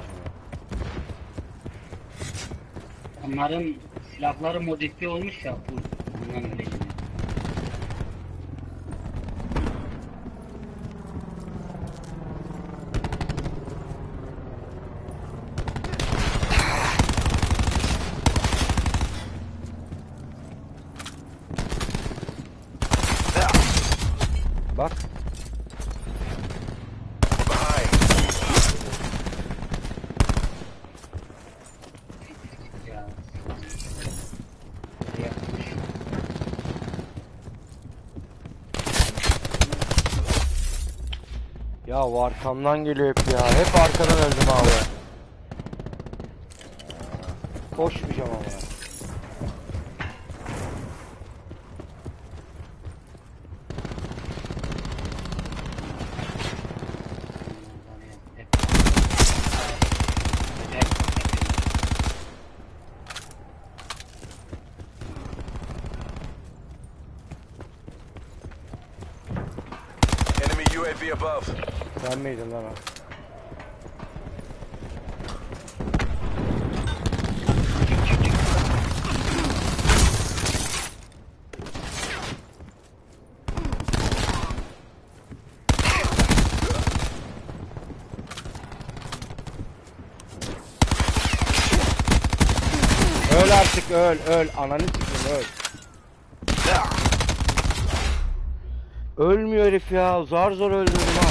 Onların silahları modifiye olmuş ya. Bu bundan öyle geliyor. Bak. Behind. Ya. Yapmış. Ya o arkamdan geliyor hep ya. Hep arkadan öldüm abi. Koşmayacağım ama. Enemy U A V above. Sen miydin lan o? Öl artık, öl öl ananı sikeyim, öl. Ölmüyor herif ya, zar zor öldürdüm ha.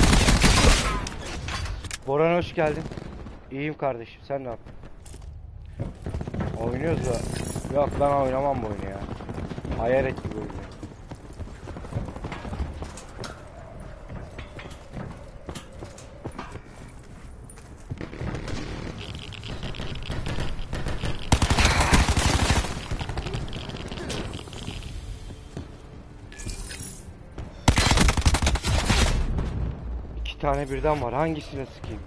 Boran hoş geldin. İyiyim kardeşim, sen ne yaptın? Oynuyoruz da. Yok ben oynamam bu oyunu ya. Hayalet gibi oyunu. İki tane birden var, hangisine sıkayım?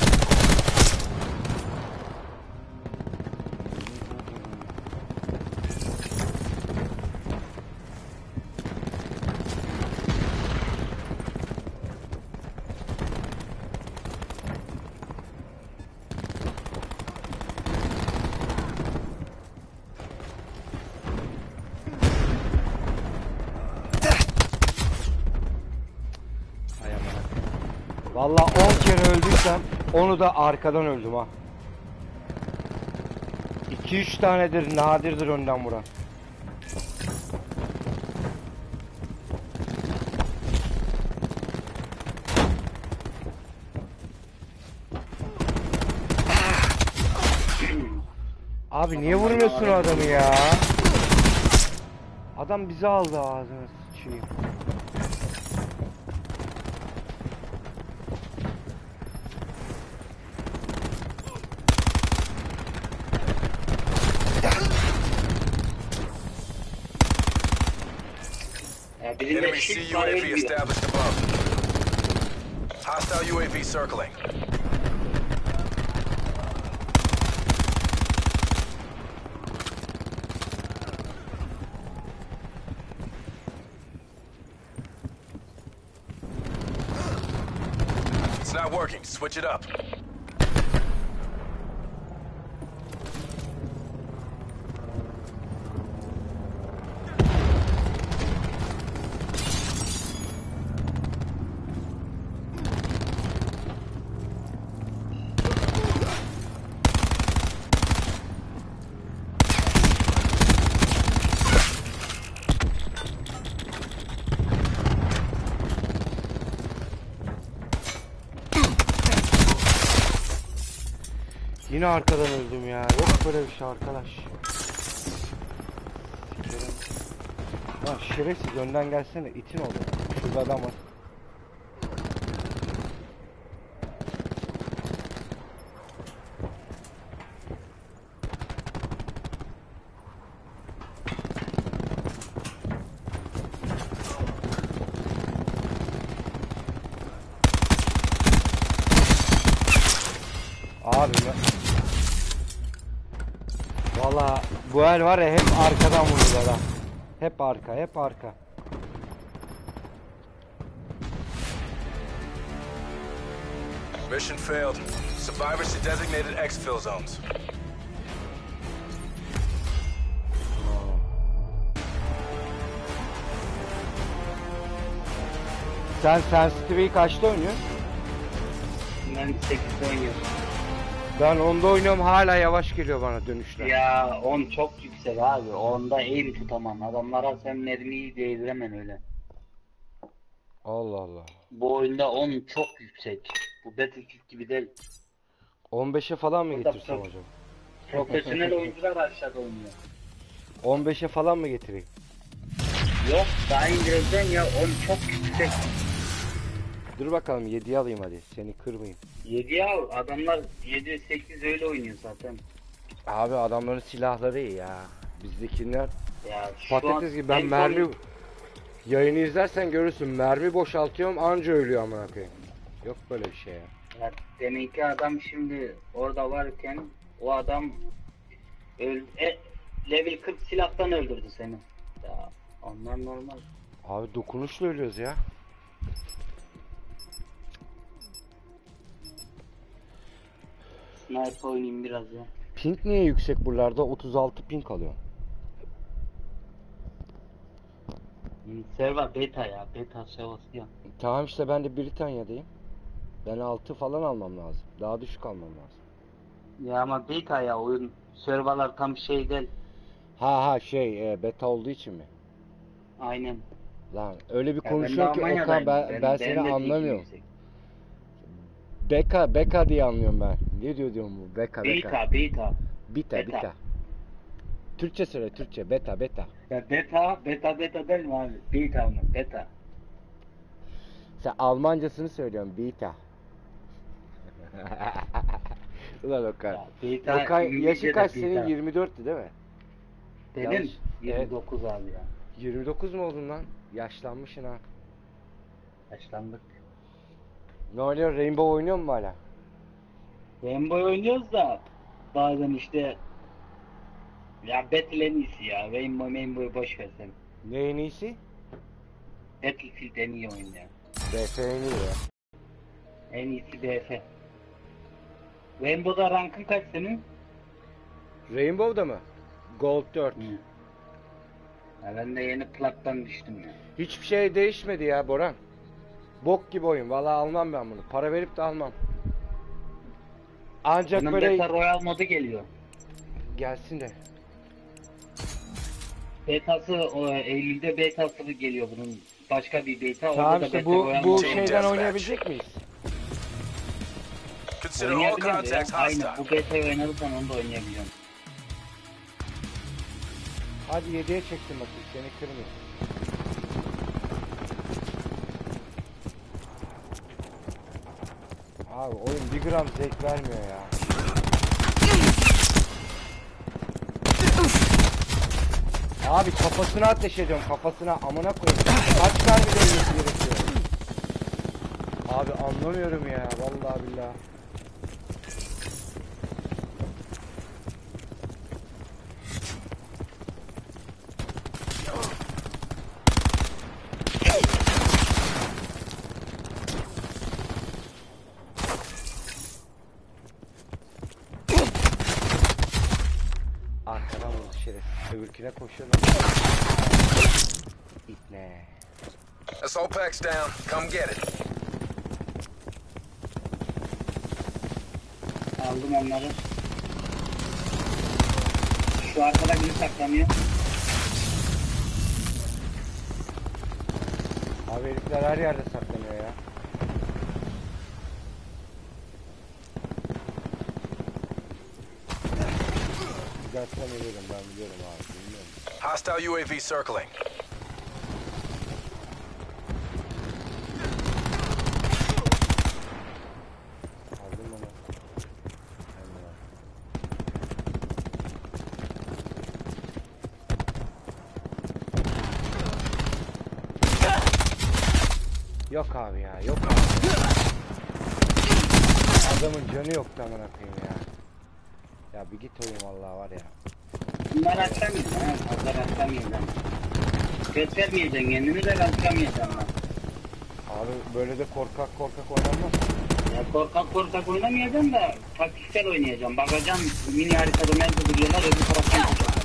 Vallahi on kere öldüysem onu da arkadan öldüm ha. iki üç tanedir, nadirdir önden vuran. Abi niye vurmuyorsun o adamı ya? Adam bizi aldı, ağzına sıçayım. Ya birinde Enemy shift C U var, A V ölmüyor. established above. Hostile U A V circling. It's not working. Switch it up. Yine arkadan öldüm ya. Yok böyle bir şey arkadaş. Sikerim. Lan şerefsiz önden gelsene itin oldu. Şurada adam var. Abi ya. Valla bu el var ya hep arkadan vurdular ha. Hep arka, hep arka. Mission failed. Survivors to designated exfil zones. Sen Sensitive'yi kaçta oynuyorsun? Ben sekizde oynuyorum. Ben onda oynuyorum hala yavaş geliyor bana dönüşler. Ya on çok yüksek abi. Onda aim tutamam. Adamlara sen mermiyi değdiremen öyle. Allah Allah. Bu oyunda on çok yüksek. Bu Battlefield gibi değil. on beşe falan mı Burada getirsem pro- acaba? Profesyonel oyuncular aşağıda oynuyor. on beşe falan mı getireyim? Yok daha İngilizden ya on çok yüksek. Dur bakalım yediye alayım hadi seni kırmayayım. yedi al. Adamlar yedi sekiz öyle oynuyor zaten. Abi adamların silahları iyi ya. Bizdekiler Ya şu patates an gibi ben en mermi son- yayını izlersen görürsün mermi boşaltıyorum anca ölüyor amına koyayım. Yok böyle bir şey ya. Ya deminki adam şimdi orada varken o adam öl e, level kırk silahtan öldürdü seni. Ya onlar normal. Abi dokunuşla ölüyoruz ya. Sniper oynayayım biraz ya. Ping niye yüksek buralarda? otuz altı ping alıyor. Server beta ya. Beta serversı ya. Tamam işte ben de Britanya'dayım. Ben altı falan almam lazım. Daha düşük almam lazım. Ya ama beta ya oyun. Serverlar tam şey değil. Ha ha şey e, beta olduğu için mi? Aynen. Lan öyle bir Ya ben de konuşuyorsun ki Okan Almanya'dayım. ben, ben, benim seni de pingim anlamıyorum. yüksek. Beka beka diye anlıyorum ben. Ne diyor diyorum bu? Beka beka. Beta beta. Bita beta. bita. Türkçe söyle Türkçe beta beta. Ya beta beta beta değil mi abi? Beta mı? Beta. Sen Almancasını söylüyorsun bita. Ulan Okan. Ya beta Okan İngilizce yaşı de kaç beta. senin? yirmi dörttü değil mi? Benim Yanlış. yirmi dokuz abi ya. yirmi dokuz mu oldun lan? Yaşlanmışsın ha. Yaşlandık. Ne oluyor? Rainbow oynuyor mu hala? Rainbow oynuyoruz da bazen işte ya Battle en iyisi ya. Rainbow Rainbow'u boş ver sen. Ne en iyisi? Battlefield en iyi oyun ya. B F en iyi ya. En iyisi B F. Rainbow'da rankın kaç senin? Rainbow'da mı? Gold dört. Hı. Ya ben de yeni plattan düştüm ya. Hiçbir şey değişmedi ya Boran. Bok gibi oyun. Vallahi almam ben bunu. Para verip de almam. Ancak Bunun böyle beta royal modu geliyor. gelsin de. Betası o Eylül'de betası geliyor bunun. Başka bir beta. Tamam orada da işte beta bu royal bu modu şeyden Deathmatch. oynayabilecek miyiz? Consider all Oynayabiliyorum ya. contacts Aynen hostile. bu beta'yı oynarsan onu da oynayabiliyorum. Hadi yediye çektim bakayım seni kırmıyor. Abi oyun bir gram zevk vermiyor ya. Abi kafasına ateş ediyorum kafasına amına koyayım. Kaç tane verilmesi gerekiyor? Abi anlamıyorum ya vallahi billahi. Arkadan vurdu şeref. Öbürküne koşuyor lan. İpne. Assault pack's down. Come get it. Aldım onları. Şu arkada biri saklanıyor. Abi herifler her yerde saklanıyor ya. Gidersen ölürüm ben biliyorum abi bilmiyorum. Hostile U A V circling. Yok abi ya, yok abi. Adamın canı yok tamam koyayım ya. Ya bir git oyun vallahi var ya. Bunlar açamıyorsun ha. Pazar açamıyorsun. Göstermeyeceksin kendini de açamayacaksın lan. Abi böyle de korkak korkak oynanmaz. Ya korkak korkak oynamayacaksın da taktiksel oynayacaksın. Bakacaksın mini haritada nerede duruyorlar öbür taraftan çıkacaksın.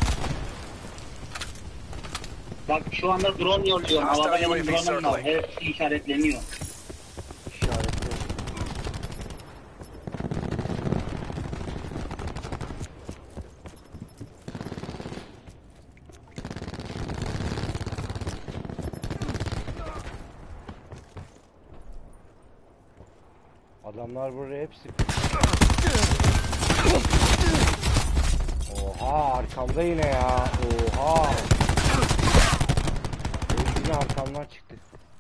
Bak şu anda drone yolluyorum. Havada benim drone'um var. Hepsi işaretleniyor. İşaretli. Adamlar buraya hepsi. Oha arkamda yine ya. Oha. Yine arkamdan çıktı.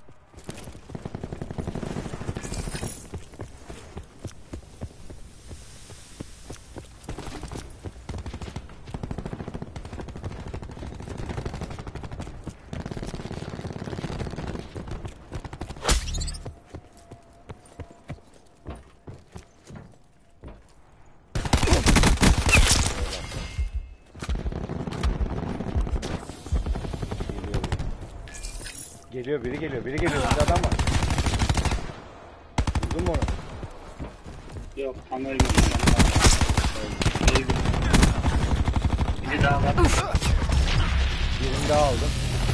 Geliyor biri geliyor biri geliyor bir adam var. Vurdun mu onu? Yok tam ölmedim. Öldüm. Biri daha var. Birini daha aldım.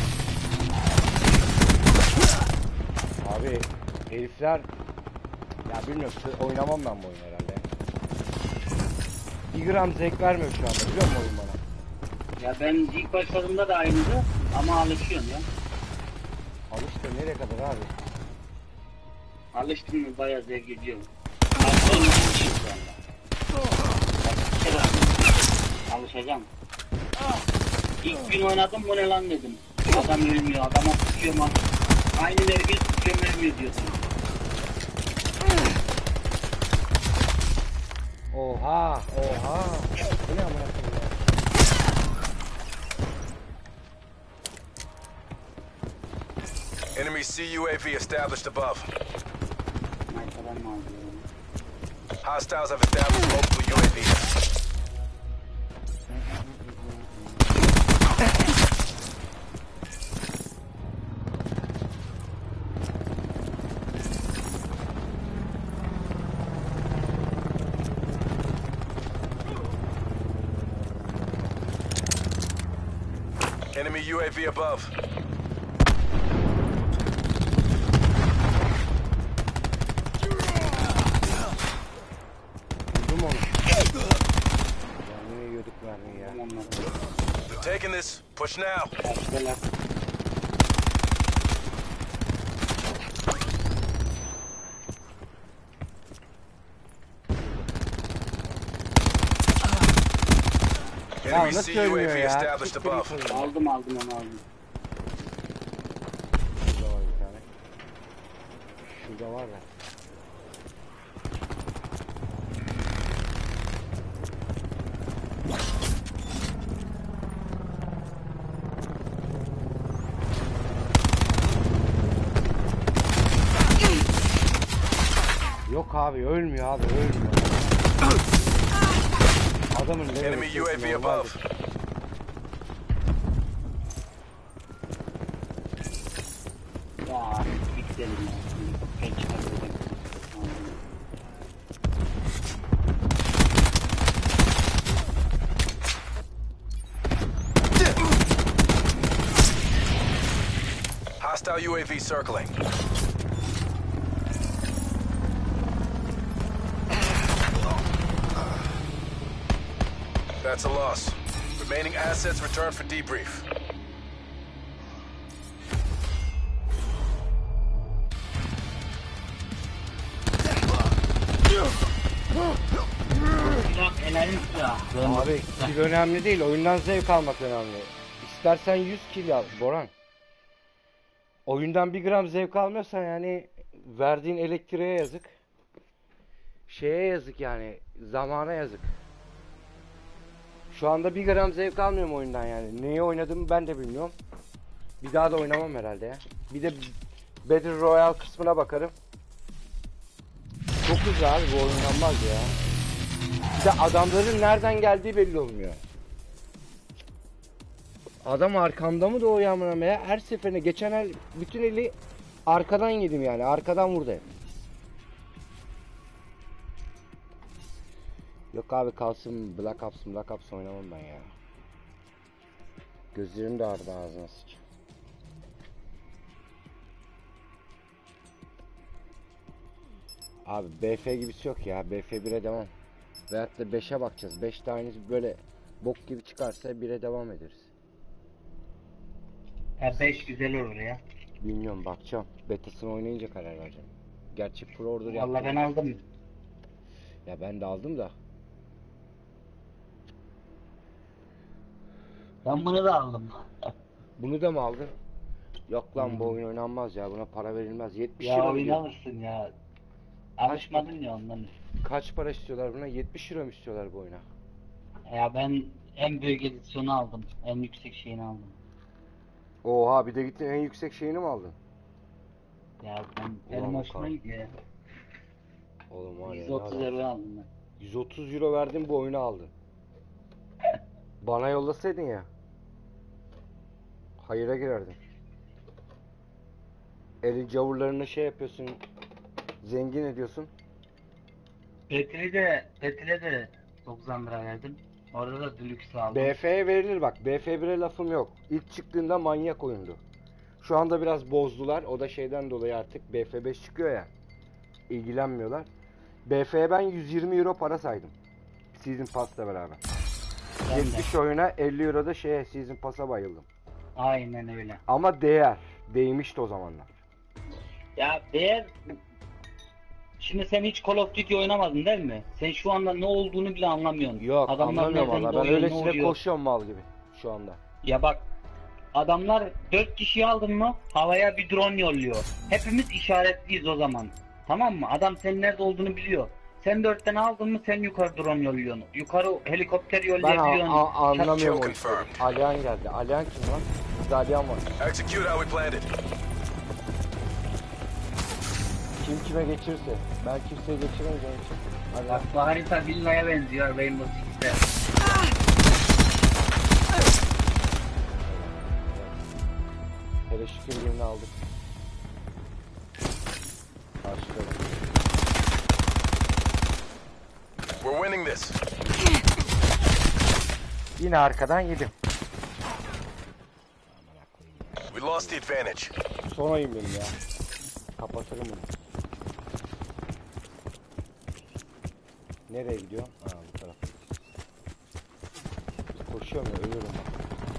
Abi herifler ya bilmiyorum oynamam ben bu oyunu herhalde. Bir gram zevk vermiyor şu anda biliyor musun oyun bana? Ya ben ilk başladığımda da aynıydı ama alışıyorum ya. Alıştı nereye kadar abi? Alıştım mı bayağı zevk ediyor. Alışıyorum şu anda. Alışacağım. İlk gün oynadım bu ne lan dedim. Adam ölmüyor, adama sıkıyorum ama aynı mermiyi sıkıyorum ölmüyor diyorsun. Oha oha. Bu ne amına koyayım ya? Enemy C U A V established above. Sniper'dan mı alıyorum? Hostiles have established multiple U A Vs. Enemy U A V above. Vurdum onu. Ya yine yiyorduk mermiyi ya. Tamam lan. Taking this. Push now. Başkalar. Ya Enemy nasıl C U A ölmüyor V ya? established Siktir above. git oyunu. Aldım aldım onu aldım. Şurada var bir tane. Şurada var da. Yok abi ölmüyor abi ölmüyor. Adamın level Enemy U A V sesi above. normaldir. Ya bitirelim ya. Ben çıkartacağım. Hostile U A V circling. That's a loss. Remaining assets returned for debrief. Silah elerim silah. Abi kill önemli değil oyundan zevk almak önemli. İstersen yüz kill al Boran. Oyundan bir gram zevk almıyorsan yani verdiğin elektriğe yazık. Şeye yazık yani zamana yazık. Şu anda bir gram zevk almıyorum oyundan yani. Neyi oynadığımı ben de bilmiyorum. Bir daha da oynamam herhalde ya. Bir de Battle Royale kısmına bakarım. Çok güzel abi, bu oynanmaz ya. İşte adamların nereden geldiği belli olmuyor. Adam arkamda mı doğuyor amına ya? Her seferinde geçen el bütün eli arkadan yedim yani. Arkadan vurdu hep. Yok abi, kalsın Black Ops, Black Ops oynamam ben ya. Gözlerim de ağrıdı, ağzına sıç. Abi B F gibisi yok ya. B F bire devam. Veyahut da beşe bakacağız. beş tanesi böyle bok gibi çıkarsa bire devam ederiz. Ha beş güzel olur ya. Bilmiyorum, bakacağım. Betasını oynayınca karar vereceğim. Gerçi pro order yaptım. Vallahi ben aldım. Ya ben de aldım da. Ben bunu da aldım. Bunu da mı aldın? Yok lan, Hmm. bu oyun oynanmaz ya. Buna para verilmez. yetmiş Ya euro mu oyun diyor? alırsın ya. Alışmadın ya ondan. Kaç para istiyorlar buna? yetmiş euro mu istiyorlar bu oyuna? Ya ben en büyük edisyonu aldım. En yüksek şeyini aldım. Oha, bir de gittin en yüksek şeyini mi aldın? Ya ben Ulan benim hoşuma bakalım. gidiyor ya. Oğlum var ya. yüz ne otuz adam. euro aldım ben. yüz otuz euro verdin, bu oyunu aldın. Bana yollasaydın ya. Hayıra girerdin. Elin cavurlarını şey yapıyorsun. Zengin ediyorsun. Petr'e de Petr'e de doksan lira verdim. Orada da deluxe aldım. B F'ye verilir bak. B F bire lafım yok. İlk çıktığında manyak oyundu. Şu anda biraz bozdular. O da şeyden dolayı artık B F beş çıkıyor ya. İlgilenmiyorlar. B F'ye ben yüz yirmi euro para saydım. Season Pass'la beraber. Ben de. yetmiş oyuna elli euro da şeye, Season Pass'a bayıldım. Aynen öyle. Ama değer. Değmişti o zamanlar. Ya değer... Şimdi sen hiç Call of Duty oynamadın değil mi? Sen şu anda ne olduğunu bile anlamıyorsun. Yok, Adamlar anlamıyorum nereden valla. Ben doğuyor, ne öylesine oluyor? koşuyorum mal gibi şu anda. Ya bak, adamlar dört kişiyi aldın mı havaya bir drone yolluyor. Hepimiz işaretliyiz o zaman. Tamam mı? Adam senin nerede olduğunu biliyor. Sen dört tane aldın mı sen yukarı drone yolluyorsun. Yukarı helikopter Ben yollayabiliyorsun. a- a- anlamıyorum o Kill işleri. confirmed. Alyan geldi. Alyan kim lan? Bizde Alyan var. Execute how we planned it. Kim kime geçirse. Ben kimseye geçiremeyeceğim için. Hadi Bak bu harita villaya benziyor Rainbow Six'te. hele şükür birini aldık. Karşıda. We're winning this. Yine arkadan yedim. We lost the advantage. Son oyun benim ya. Kapatırım bunu. Nereye gidiyor? Ha, bu taraf. Koşuyorum ya, ölüyorum ben.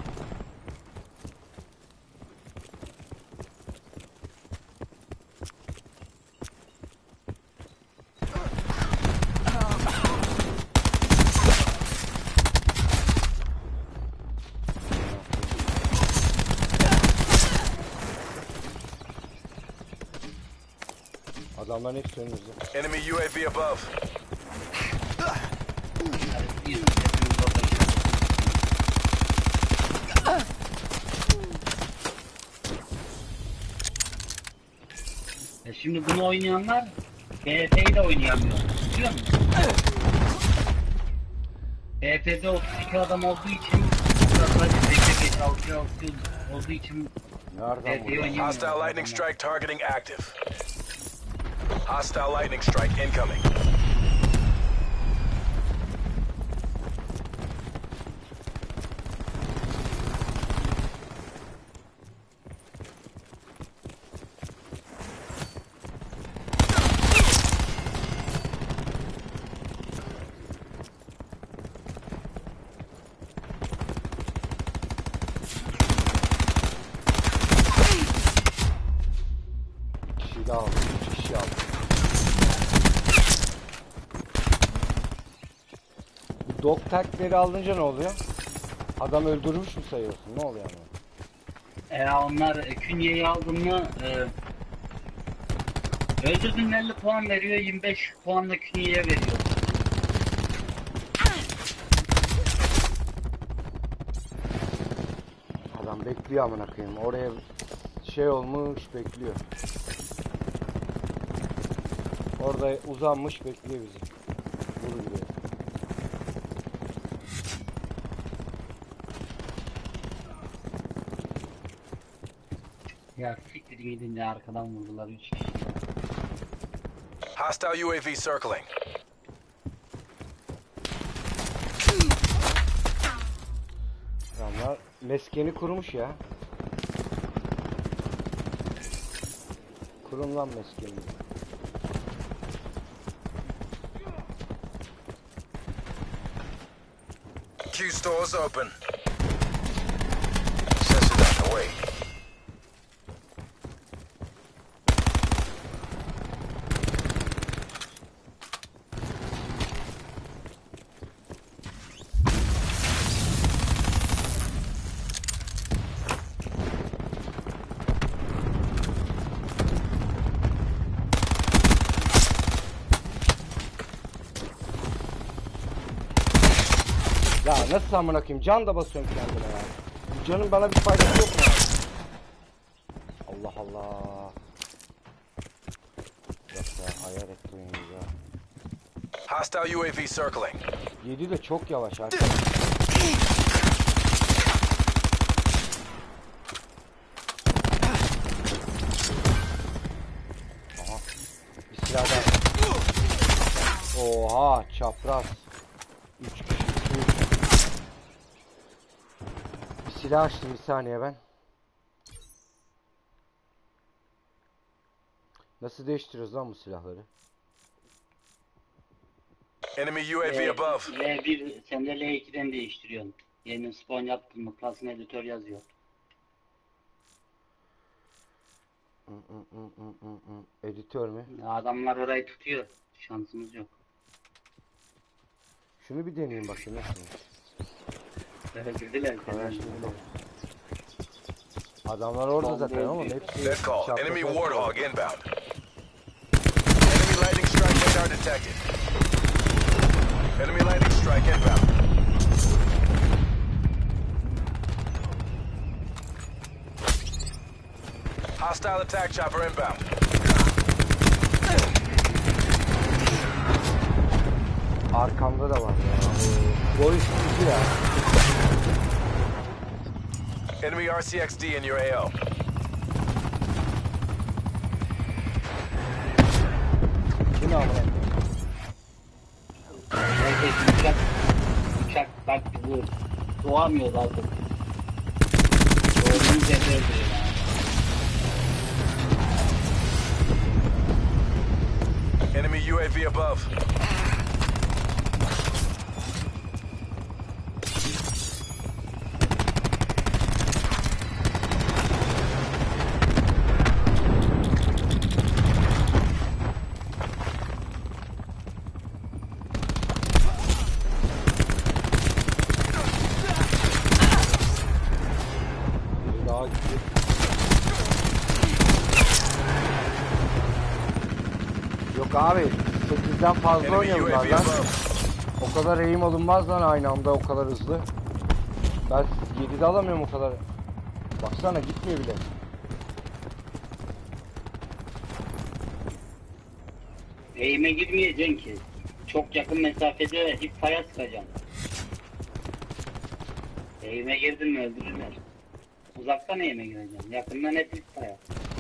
Adamların hepsi önümüzde. Enemy U A V above. Ya şimdi bunu oynayanlar B F'yi de oynayamıyor. Biliyor musun? B F'de otuz iki adam olduğu için sadece beş beş altı altı olduğu için Nereden B F'yi vuruyor? oynayamıyor. Hostile lightning adamlar. strike targeting active. Hostile lightning strike incoming. Bir kişi daha aldı. Üç kişi aldı. Bu dog tagleri alınca ne oluyor? Adam öldürmüş mü sayıyorsun? Ne oluyor yani? Eğer onlar e, künyeyi aldın mı e, öldürdün elli puan veriyor, yirmi beş puan da künyeye veriyor. Adam bekliyor amına koyayım. Oraya şey olmuş bekliyor. Orada uzanmış bekliyor bizi. Vurun diyor. Ya siktir gidin ya, arkadan vurdular üç kişi. Hostile U A V circling. Adamlar meskeni kurmuş ya. Kurun lan meskeni. Q stores open. Sensor down away. Ya nasıl amına koyayım? Can da basıyorum kendime ya. Bu canın bana bir faydası yok mu abi? Allah Allah. Bak ya ayar ettim ya. Hostile U A V circling. yedi de çok yavaş artık. Aha. Bir silah daha. Oha çapraz. üç kişi. üç. Bir silah açtım bir saniye ben. Nasıl değiştiriyoruz lan bu silahları? Enemy U A V L- above. L bir, sen de L iki'den değiştiriyorsun. Yeni spawn yaptın mı? Klasın editör yazıyor. Hı, hı, hı, hı, hı, hı. Editör mü? Adamlar orayı tutuyor. Şansımız yok. Şunu bir deneyeyim bakayım nasıl. Öldürdüler seni. Araştırdım. Adamlar orada zaten ama hepsi Dead call. çapraz Enemy atıyor. Warthog inbound. Enemy lightning strike radar detected. Enemy lightning strike inbound. Hostile attack chopper inbound. Arkamda da var ya. Bu oyun sıkıcı ya. Enemy R C X D in your A O. Bu ne amına? Herkes uçak, uçak bak bu doğamıyor zaten. Doğduğunu üzerinde öldürüyor yani. Enemy U A V above. Biri daha gitti. Yok abi. sekizden fazla Enemy U oynuyorum A ben V lan. above. O kadar eğim alınmaz lan aynı anda o kadar hızlı. Ben yedide alamıyorum o kadar. Baksana gitmiyor bile. Eğime girmeyeceksin ki. Çok yakın mesafede hip fire sıkacaksın. Eğime girdin mi öldürürler. Uzaktan eğime gireceksin. Yakından hep hip fire.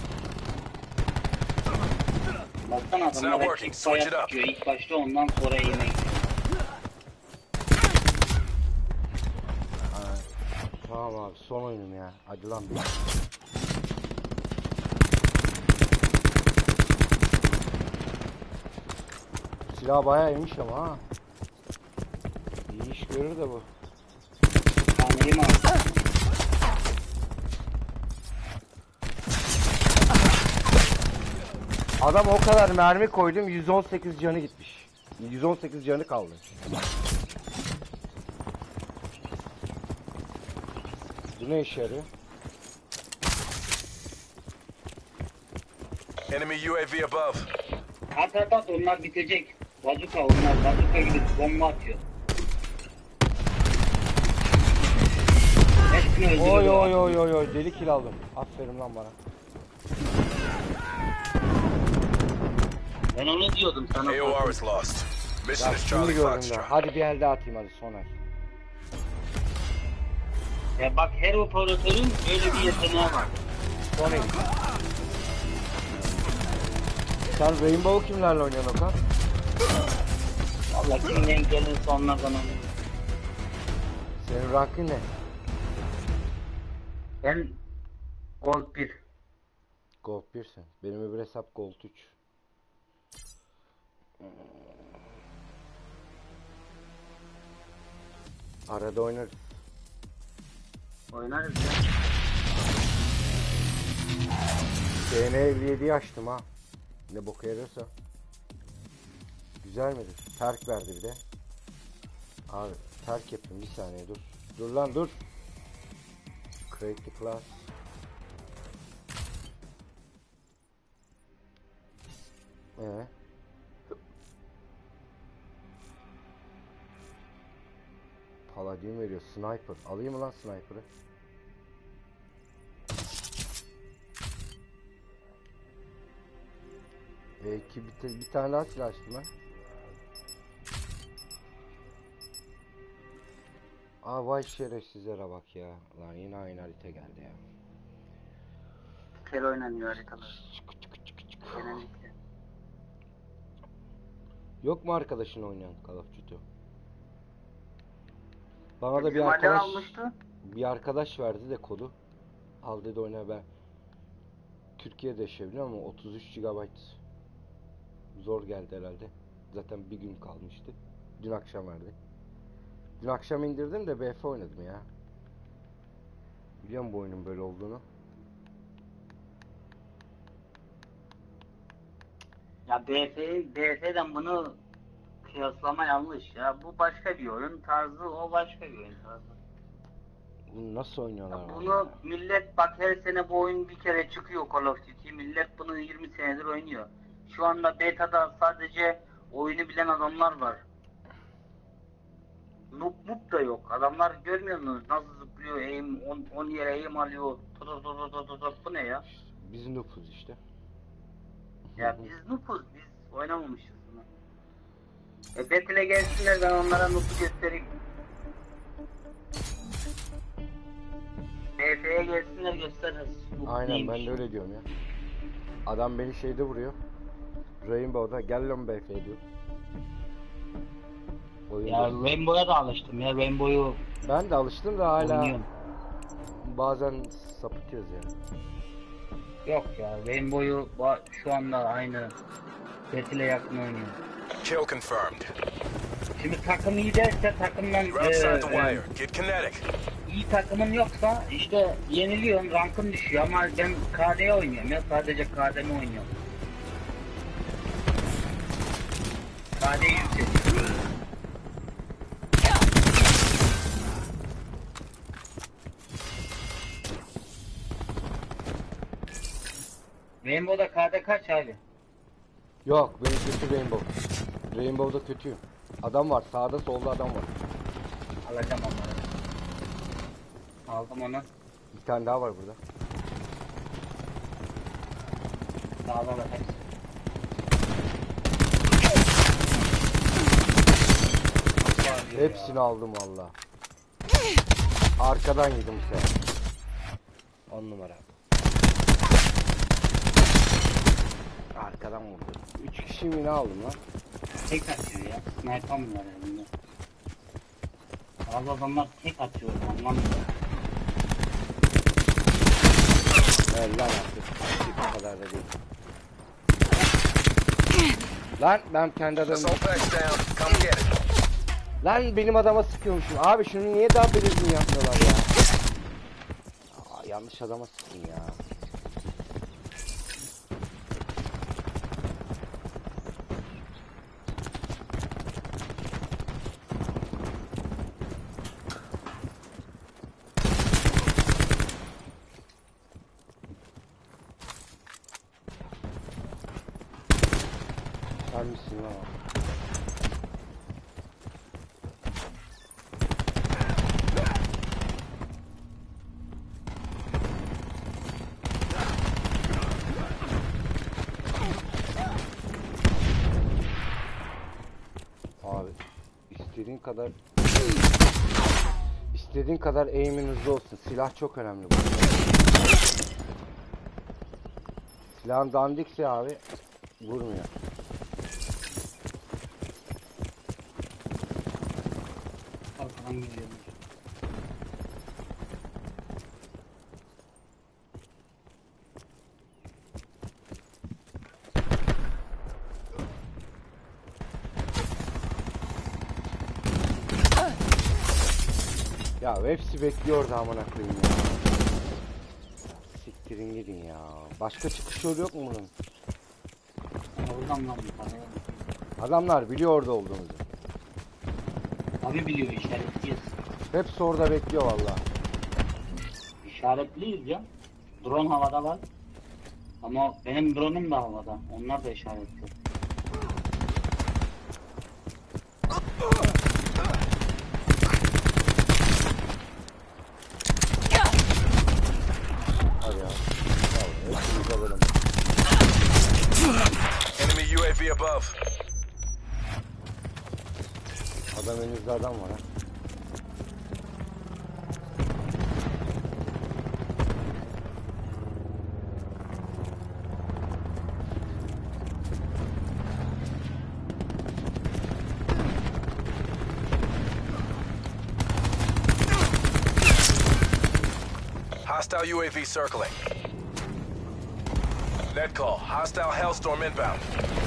Baksana It's not adamlar hep working. hip Switch fire it up. sıkıyor. İlk başta ondan sonra eğime giriyor. Tamam abi son oyunum ya. Hadi lan bir. Silah bayağı iyiymiş ama ha. İyi iş görür de bu. Tanrıyım abi. Adam o kadar mermi koydum yüz on sekiz canı gitmiş. yüz on sekiz canı kaldı. Bu ne işe yarıyor? Enemy U A V above. At at at, onlar bitecek. Bazuka onlar. Bazuka gibi bomba atıyor. Hepsini öldürüyor. Oy oy oy oy oy deli kill aldım. Aferin lan bana. Ben onu diyordum sana. A O R is lost. Mission Ya is şimdi Charlie gördüm Foxtrot. da. Hadi bir el daha atayım hadi Soner. Ya bak her operatörün böyle bir yeteneği var. Son el. Sen Rainbow kimlerle oynuyorsun Okan? Valla kimden gelirse onlardan oynuyor. Senin rankın ne? Ben Gold bir. Gold birsin. Benim öbür hesap Gold üç. Arada oynarız. Oynarız ya. D N elli yediyi açtım ha. Ne boka yarıyorsa. Güzel midir? Terk verdi bir de. Abi terk yapayım bir saniye dur. Dur lan dur. Create the class. Ee. Paladin veriyor. Sniper. Alayım mı lan sniper'ı? E iki bir, bir tane daha silah açtım ben. Aa vay şerefsizlere bak ya. Lan yine aynı harita geldi ya. Kere oynanıyor haritalar. Genellikle. Yok mu arkadaşın oynayan Call of Duty? Bana da bir Bizim Ali arkadaş almıştı. bir arkadaş verdi de kodu. Al dedi oyna ben. Türkiye'de yaşayabiliyorum ama otuz üç gigabayt zor geldi herhalde. Zaten bir gün kalmıştı. Dün akşam verdi. Dün akşam indirdim de B F oynadım ya. Biliyorum bu oyunun böyle olduğunu. Ya B F, B F'den bunu kıyaslama yanlış ya. Bu başka bir oyun tarzı, o başka bir oyun tarzı. Bunu nasıl oynuyorlar? Ya ya? bunu millet bak her sene bu oyun bir kere çıkıyor Call of Duty. Millet bunu yirmi senedir oynuyor. Şu anda beta'da sadece oyunu bilen adamlar var. Noob noob da yok. Adamlar görmüyor musunuz? Nasıl zıplıyor, aim, on, on yere aim alıyor. Tut tut tut tut tut tut. Bu ne ya? Biz noob'uz işte. Ya biz noob'uz. Biz oynamamışız bunu. E Battle'e gelsinler, ben onlara noob'u göstereyim. B F'ye gelsinler gösteririz. Noob Aynen neymiş. ben de öyle diyorum ya. Adam beni şeyde vuruyor. Rainbow'da gel lan B F diyor. Oyunda. Ya Rainbow'a da alıştım ya. Rainbow'u Ben de alıştım da hala oynuyorum. bazen sapıtıyoruz yani. Yok ya, Rainbow'u ba- şu anda aynı Battle'e yakın oynuyor. Kill confirmed. Şimdi takım iyi derse takımdan You're e, outside the e, wire. Get kinetic. iyi takımın yoksa işte yeniliyorsun, rankın düşüyor ama ben K D'ye oynuyorum ya, sadece K D'mi oynuyorum. K D'yi yükseliyor. Rainbow'da K D kaç abi? Yok benim kötü Rainbow. Rainbow'da kötüyüm. Adam var sağda solda adam var. Alacağım onları. Aldım onu. Bir tane daha var burada. Sağda da hepsi. Hepsini aldım valla. Arkadan yedim sen. On numara. Arkadan vurdu. Üç kişi mi ne aldım lan? Tek atıyor ya. Sniper mı var elinde? Bazı adamlar tek atıyor, anlamıyorum. Evet lan artık. Bu kadar da değil. Lan ben kendi adamım. Assault pack's down. Come get it. Lan benim adama sıkıyormuşum. Abi şunu niye daha belirgin yapmıyorlar ya? Aa, yanlış adama sıktım ya. Sen misin lan? istediğin kadar istediğin kadar aim'in hızlı olsun. Silah çok önemli bu. Silahın dandikse abi vurmuyor. Arkadan geliyorlar. Ya hepsi bekliyor orada amına koyayım ya. Siktirin gidin ya. Başka çıkış yolu yok mu bunun? Oradan lan bir tane. Adamlar biliyor orada olduğumuzu. Abi biliyor, işaretliyiz. Hepsi orada bekliyor vallahi. İşaretliyiz ya. Drone havada var. Ama benim drone'um da havada. Onlar da işaretli. Hadi ya. Vallahi hepsini de böyle. Enemy U A V above. Adam önünüzde adam var ha. Hostile U A V circling. Net call. Hostile Hellstorm inbound.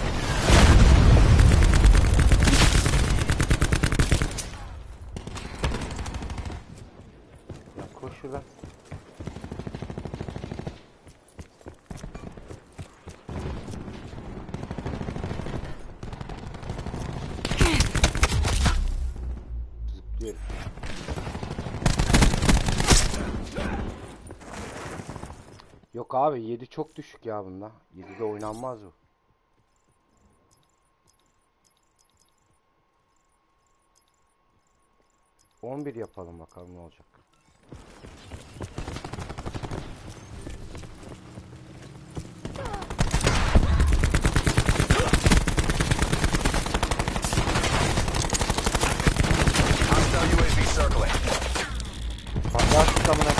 Ya koş şuradan. Zıplıyor. Yok abi yedi çok düşük ya bunda. yedide oynanmaz bu. on bir yapalım bakalım ne olacak. Hostile U A V circling. Patlar tutamına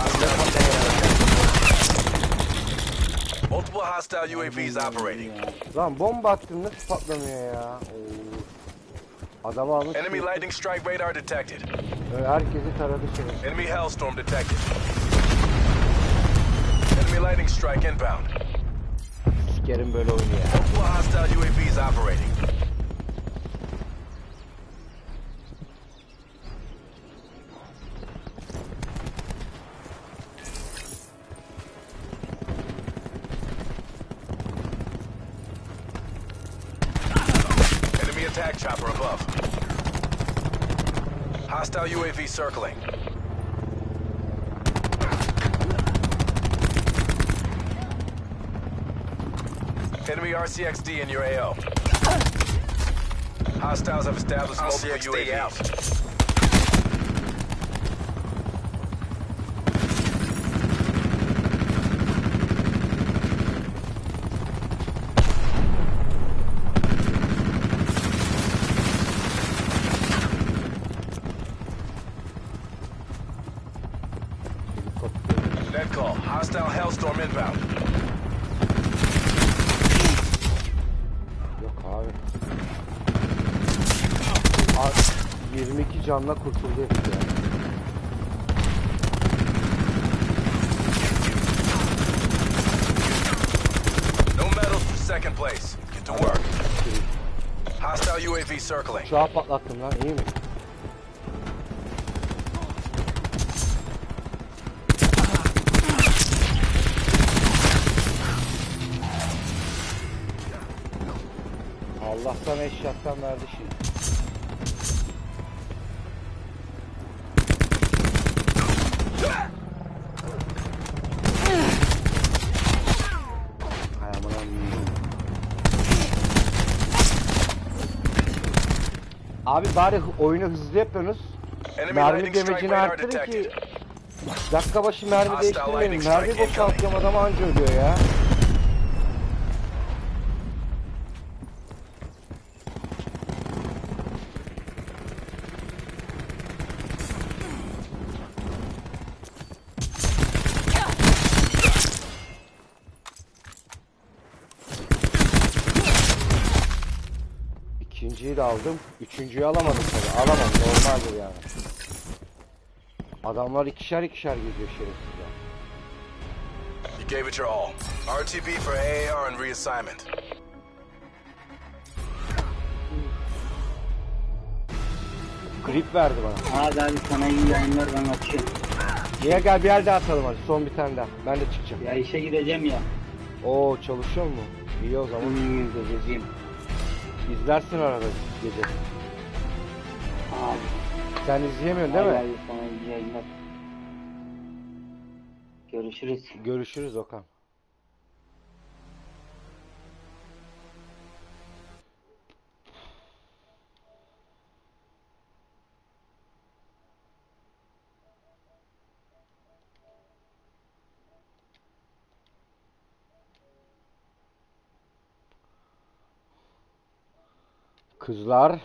Multiple hostile U A Vs operating. Lan bomba attım nasıl patlamıyor ya. Oo. Adamı almış. Enemy lightning strike radar detected. Ee, herkesi taradı şey. Enemy Hellstorm detected. Enemy lightning strike inbound. Sikerim böyle oyunu ya. Multiple hostile U A Vs operating. Enemy attack chopper above. Hostile U A V circling. Enemy R C X D in your A O. Hostiles have established multiple U A Vs. Net call. Hostile Hellstorm inbound. Yok abi. Abi yirmi iki canla kurtuldu hepsi ya. No medals for second place. Get to work. Hostile U A V circling. Uçağı patlattım lan iyi mi? Allah'tan eşyattan verdi şimdi. Hay aman abi bari hı- oyunu hızlı yapıyorsunuz. Enemy Mermi lightning strike demecini radar arttırın ki detected. dakika başı mermi Hostile değiştirmeyin. lightning Mermi strike boşaltıyorum adam anca ölüyor ya. İkinciyi de aldım. Üçüncüyü alamadım tabii. Alamam. Normaldir yani. Adamlar ikişer ikişer geziyor şerefsizler. You gave it your all. R T B for A A R and reassignment. Grip verdi bana. Abi abi sana iyi yayınlar, ben açıyorum. Niye gel bir yer daha atalım hadi. Son bir tane daha. Ben de çıkacağım. Ya işe gideceğim ya. Oo çalışıyor mu? İyi o zaman. Hmm, gececiyim. İzlersin arada gece. Abi. Sen izleyemiyorsun değil mi? Abi sana iyi yayınlar. Görüşürüz. Görüşürüz Okan. Kızlar.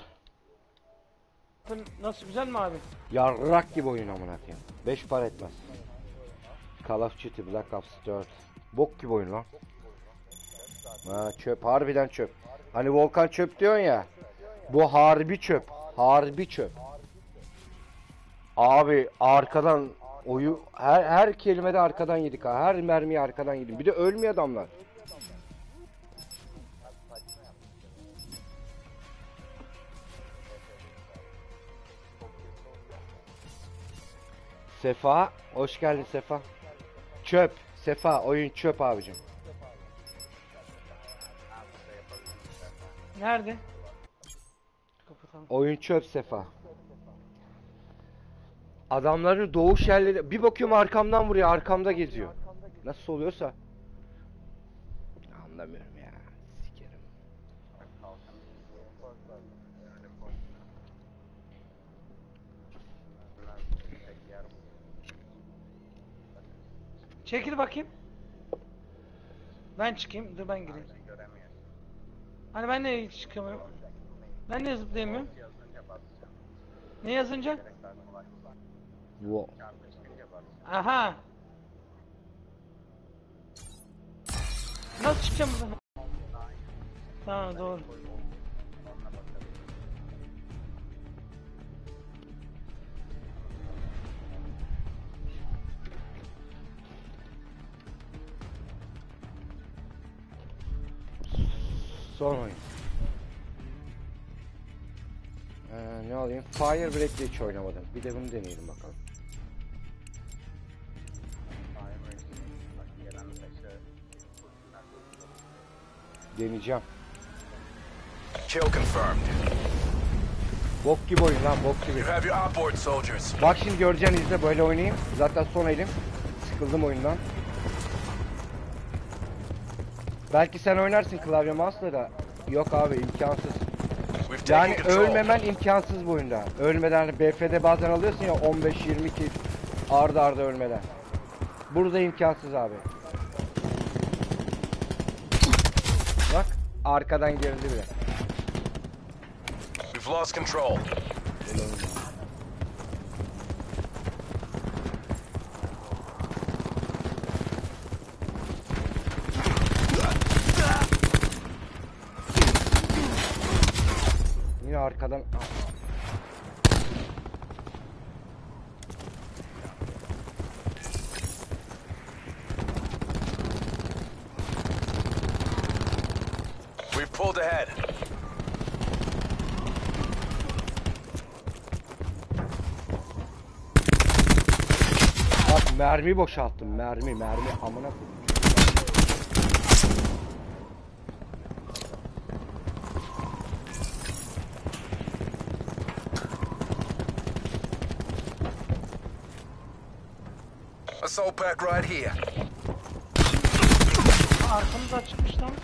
Nasıl, güzel mi abi? Yarrak gibi oyun amına koyayım. beş para etmez. Call of Duty Black Ops dört. Bok gibi oyun lan. Ha çöp, harbiden çöp. Hani Volkan çöp diyorsun ya. Bu harbi çöp. Harbi çöp. Abi arkadan oyu her her kelimede arkadan yedik ha. Her mermiyi arkadan yedim. Bir de ölmüyor adamlar. Sefa, hoş geldin Sefa. Çöp, Sefa, oyun çöp abicim. Nerede? Kapatalım. Oyun çöp Sefa. Adamların doğuş yerleri, bir bakıyorum arkamdan vuruyor, arkamda geziyor. Nasıl oluyorsa. Anlamıyorum ya, sikerim. Çekil bakayım. Ben çıkayım, dur ben gireyim. Hani ben ne çıkamıyorum? Ben ne zıplayamıyorum? Ne yazınca? Wow. Aha. Nasıl çıkacağım buradan? Tamam doğru. Son oyun. Ee, ne alayım? Firebreak'le hiç oynamadım. Bir de bunu deneyelim bakalım. Deneyeceğim. Kill confirmed. Bok gibi oyun lan, bok gibi. You have your outboard soldiers. Bak şimdi göreceksin, izle, böyle oynayayım. Zaten son elim. Sıkıldım oyundan. Belki sen oynarsın klavye mouse'la da. Yok abi, imkansız. We've taken Yani control. ölmemen imkansız bu oyunda. Ölmeden hani B F'de bazen alıyorsun ya on beş yirmi kill arda arda ölmeden. Burada imkansız abi. Bak arkadan geldi bile. We've lost control. Yine arkadan. We've pulled ahead. Bak mermi boşalttım, mermi mermi amına koyayım. Assault pack right here. Arkamız açıkmış lan.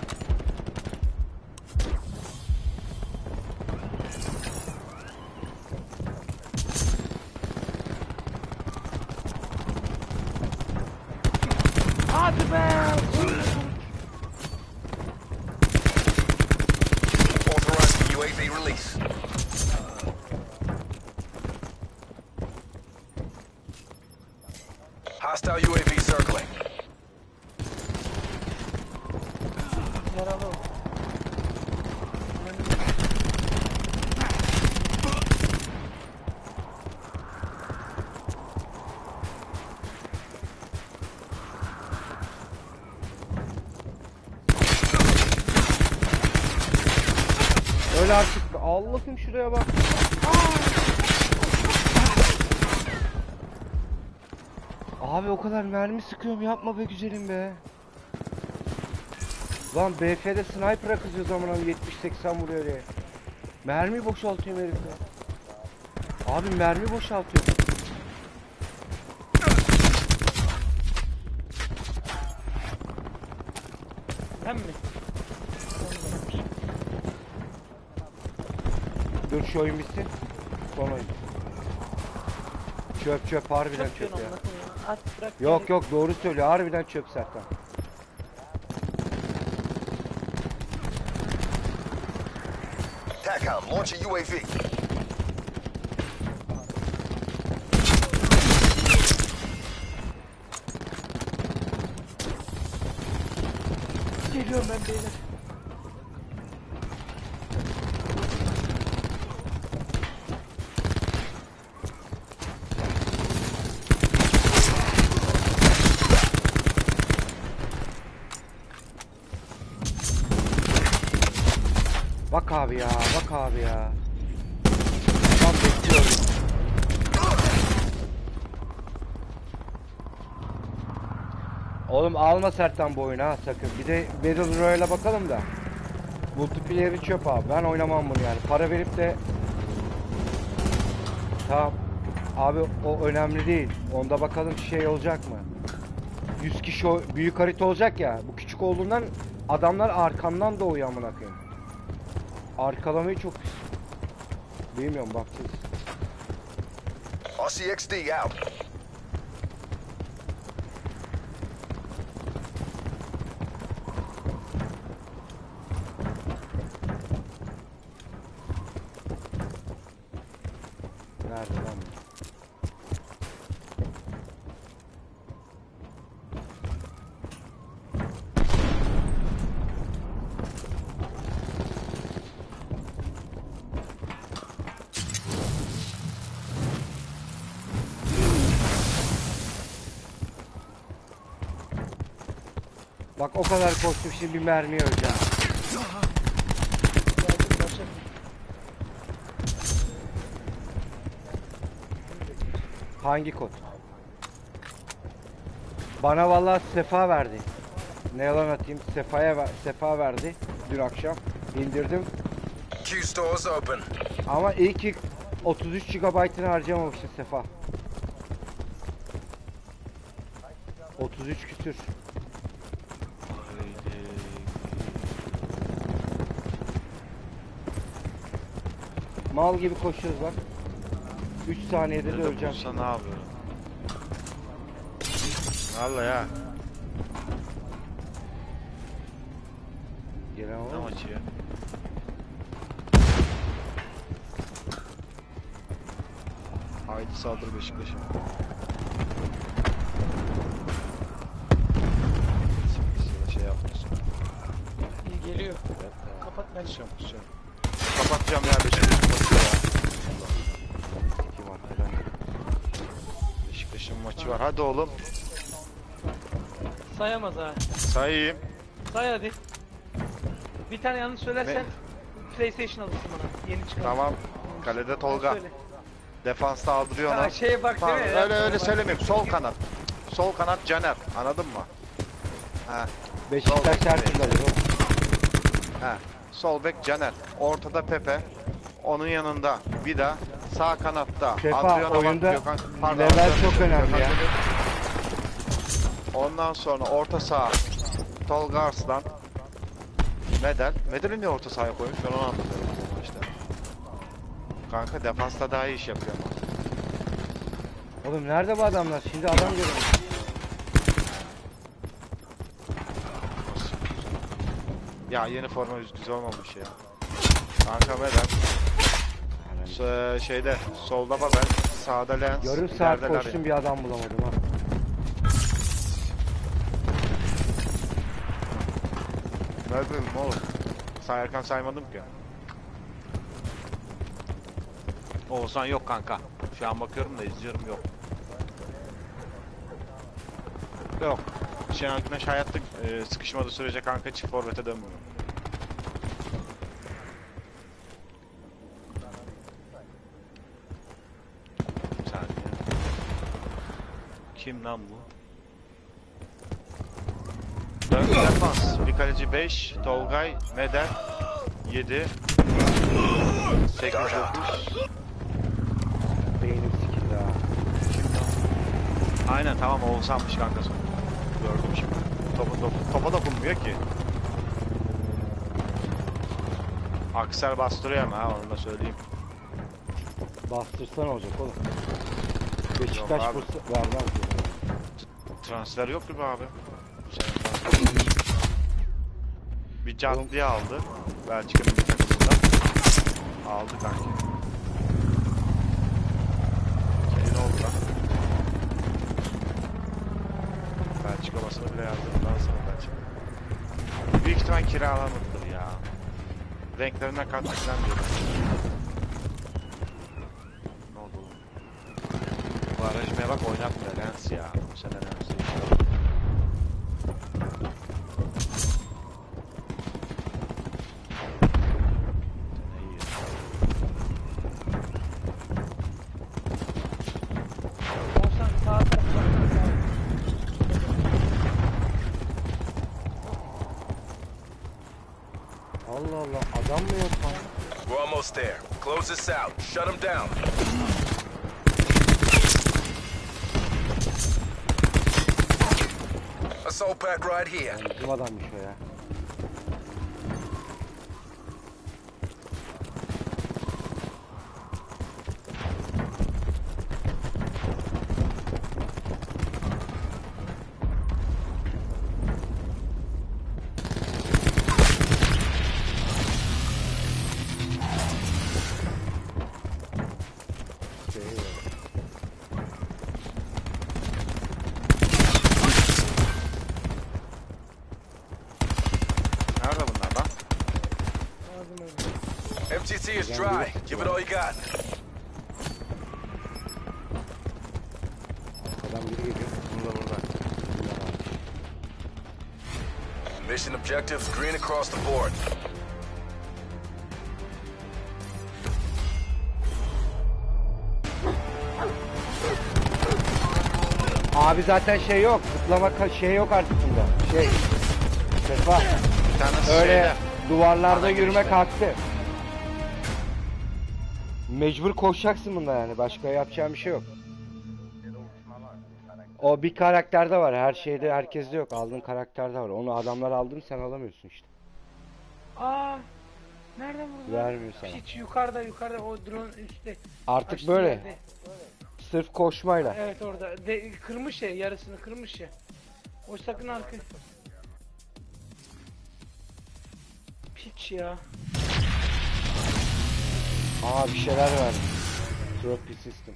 Hadi be! Authorizing U A V release. Hostile U A V circling. Yaralı ol. Gel artık. Allah'ım şuraya bak. Abi o kadar mermi sıkıyorum, yapma be güzelim be. Lan B F'de sniper'a kızıyor zaman yetmiş seksen vuruyor diye. Mermi boşaltıyorum herifle. Abi mermi boşaltıyor. Ben mi? Dur şu oyun bitsin. Son oyun. Çöp çöp harbiden Çok çöp diyorsun ya. amına koyayım. At bırak. Yok yok doğru söylüyor, harbiden çöp Serkan. TACOM, launch a U A V. Geliyorum ben beyler. Bak abi ya, bak abi ya. Tam bekliyorum. Oğlum alma Sertan bu oyunu ha sakın. Bir de Battle Royale'a bakalım da. Multiplayer'i çöp abi. Ben oynamam bunu yani. Para verip de... Tamam. Abi o önemli değil. Onda bakalım şey olacak mı? yüz kişi o büyük harita olacak ya. Bu küçük olduğundan adamlar arkamdan doğuyor amına koyayım. Arkalamayı çok pis. Bilmiyorum bakacağız. R C X D out. Nerede lan bu? Bak o kadar koştum, şimdi bir mermi öleceğim. Hangi kod? Bana vallahi Sefa verdi. Ne yalan atayım, Sefa'ya ver, Sefa verdi dün akşam. İndirdim. Q stores open. Ama iyi ki otuz üç gigabaytını harcamamışım Sefa. otuz üç küsür. Mal gibi koşuyoruz bak. üç saniyede de öleceğim. Bulsa ne yapıyor? Vallahi ya. Gelen Ne olur mu? maçı ya? Haydi saldır Beşiktaş'a. Şey yapmıyorsun. İyi geliyor. Kapat ben. Kusacağım kusacağım. Kapatacağım ya Beşiktaş'ın maçı ya. Kim arkadan? Beşiktaş'ın maçı var. Hadi oğlum. Sayamaz ha. Sayayım. Say hadi. Bir tane yanlış söylersen PlayStation alırsın bana. Yeni çıkan. Tamam. Kalede Tolga. Söyle. Defansta aldırıyor Ha, onu. şeye bak Tamam, değil mi? öyle öyle Bak. söylemeyeyim. Sol kanat. Sol kanat Caner. Anladın mı? Ha. Beşiktaş Sol her bek. türlü alır o. Ha. Sol bek Caner. Ortada Pepe. Onun yanında Vida. Sağ kanatta Sefa, Adriano var, oyunda Gökhan- pardon, level Gökhan- çok önemli ya. Ondan sonra orta saha Tolga Arslan. Medel. Medel'i niye orta sahaya koymuş? Ben onu anlamıyorum işte. Kanka defansta daha iyi iş yapıyor ama. Oğlum nerede bu adamlar? Şimdi adam görüyorum. Ya yeni forma yüz güzel olmamış ya. Kanka Medel. S- şeyde solda Babel, sağda Lens. Yarım saat ilerideler koştum ya. bir adam bulamadım ha. Neredeyim oğlum? Sayarken saymadım ki. Oğuzhan yok kanka. Şu an bakıyorum da izliyorum, yok. Yok. Şenol Güneş hayatta e, sıkışmadığı sürece kanka çift forvete dönmüyor. Kim lan bu? dört defans. Bir kaleci beş. Tolgay, Medel yedi. sekiz dokuz. Beynim sikildi ha. Aynen tamam Oğuzhan'mış kanka son. Gördüm şimdi. Topa, topa, topa dokunmuyor ki. Aksel bastırıyor ama ha onu da söyleyeyim. Bastırsan olacak oğlum. Beşiktaş Yok abi. fırsat vermez. Transfer yok gibi abi. Bu sene transfer. Bir caddiye aldı. Belçika'nın bir takımından. Aldı kanki. Kedi ne oldu lan? Belçika basını bile yazdı. Ondan sonra Belçika. Büyük ihtimal kiralanmadıdır ya. Renklerinden katmak falan diyorlar. Ne oldu oğlum? Bu aracımaya bak oynatmıyor Lens ya. Bu sene Lens. Olsan sağ tarafta. Allah Allah adam mı yok lan? We're almost there. Close this out. Shut them down. Assault pack right here. Yani bizim adammış o ya. Nerede bunlar lan? Lazım öyle. M T C is dry. Give it all you got. Adam biri geliyor. Burada burada. Mission objectives green across the board. Abi zaten şey yok. Zıplama ka- şey yok artık bunda. Şey. Sefa. Bir tanesi Öyle şeyde. duvarlarda Ana yürüme girişte. kalktı. Mecbur koşacaksın bunda yani. Başka yapacağın bir şey yok. O bir karakterde var. Her şeyde herkeste yok. Aldığın karakterde var. Onu adamlar aldı mı sen alamıyorsun işte. Aa, nereden vurdular? Vermiyor sana. Hiç yukarıda yukarıda o drone üstte. Artık Açtığı böyle. yerde. Sırf koşmayla. Evet orada. De, kırmış ya yarısını kırmış ya. O sakın arka. Piç ya. Aa bir şeyler verdi. Trophy system.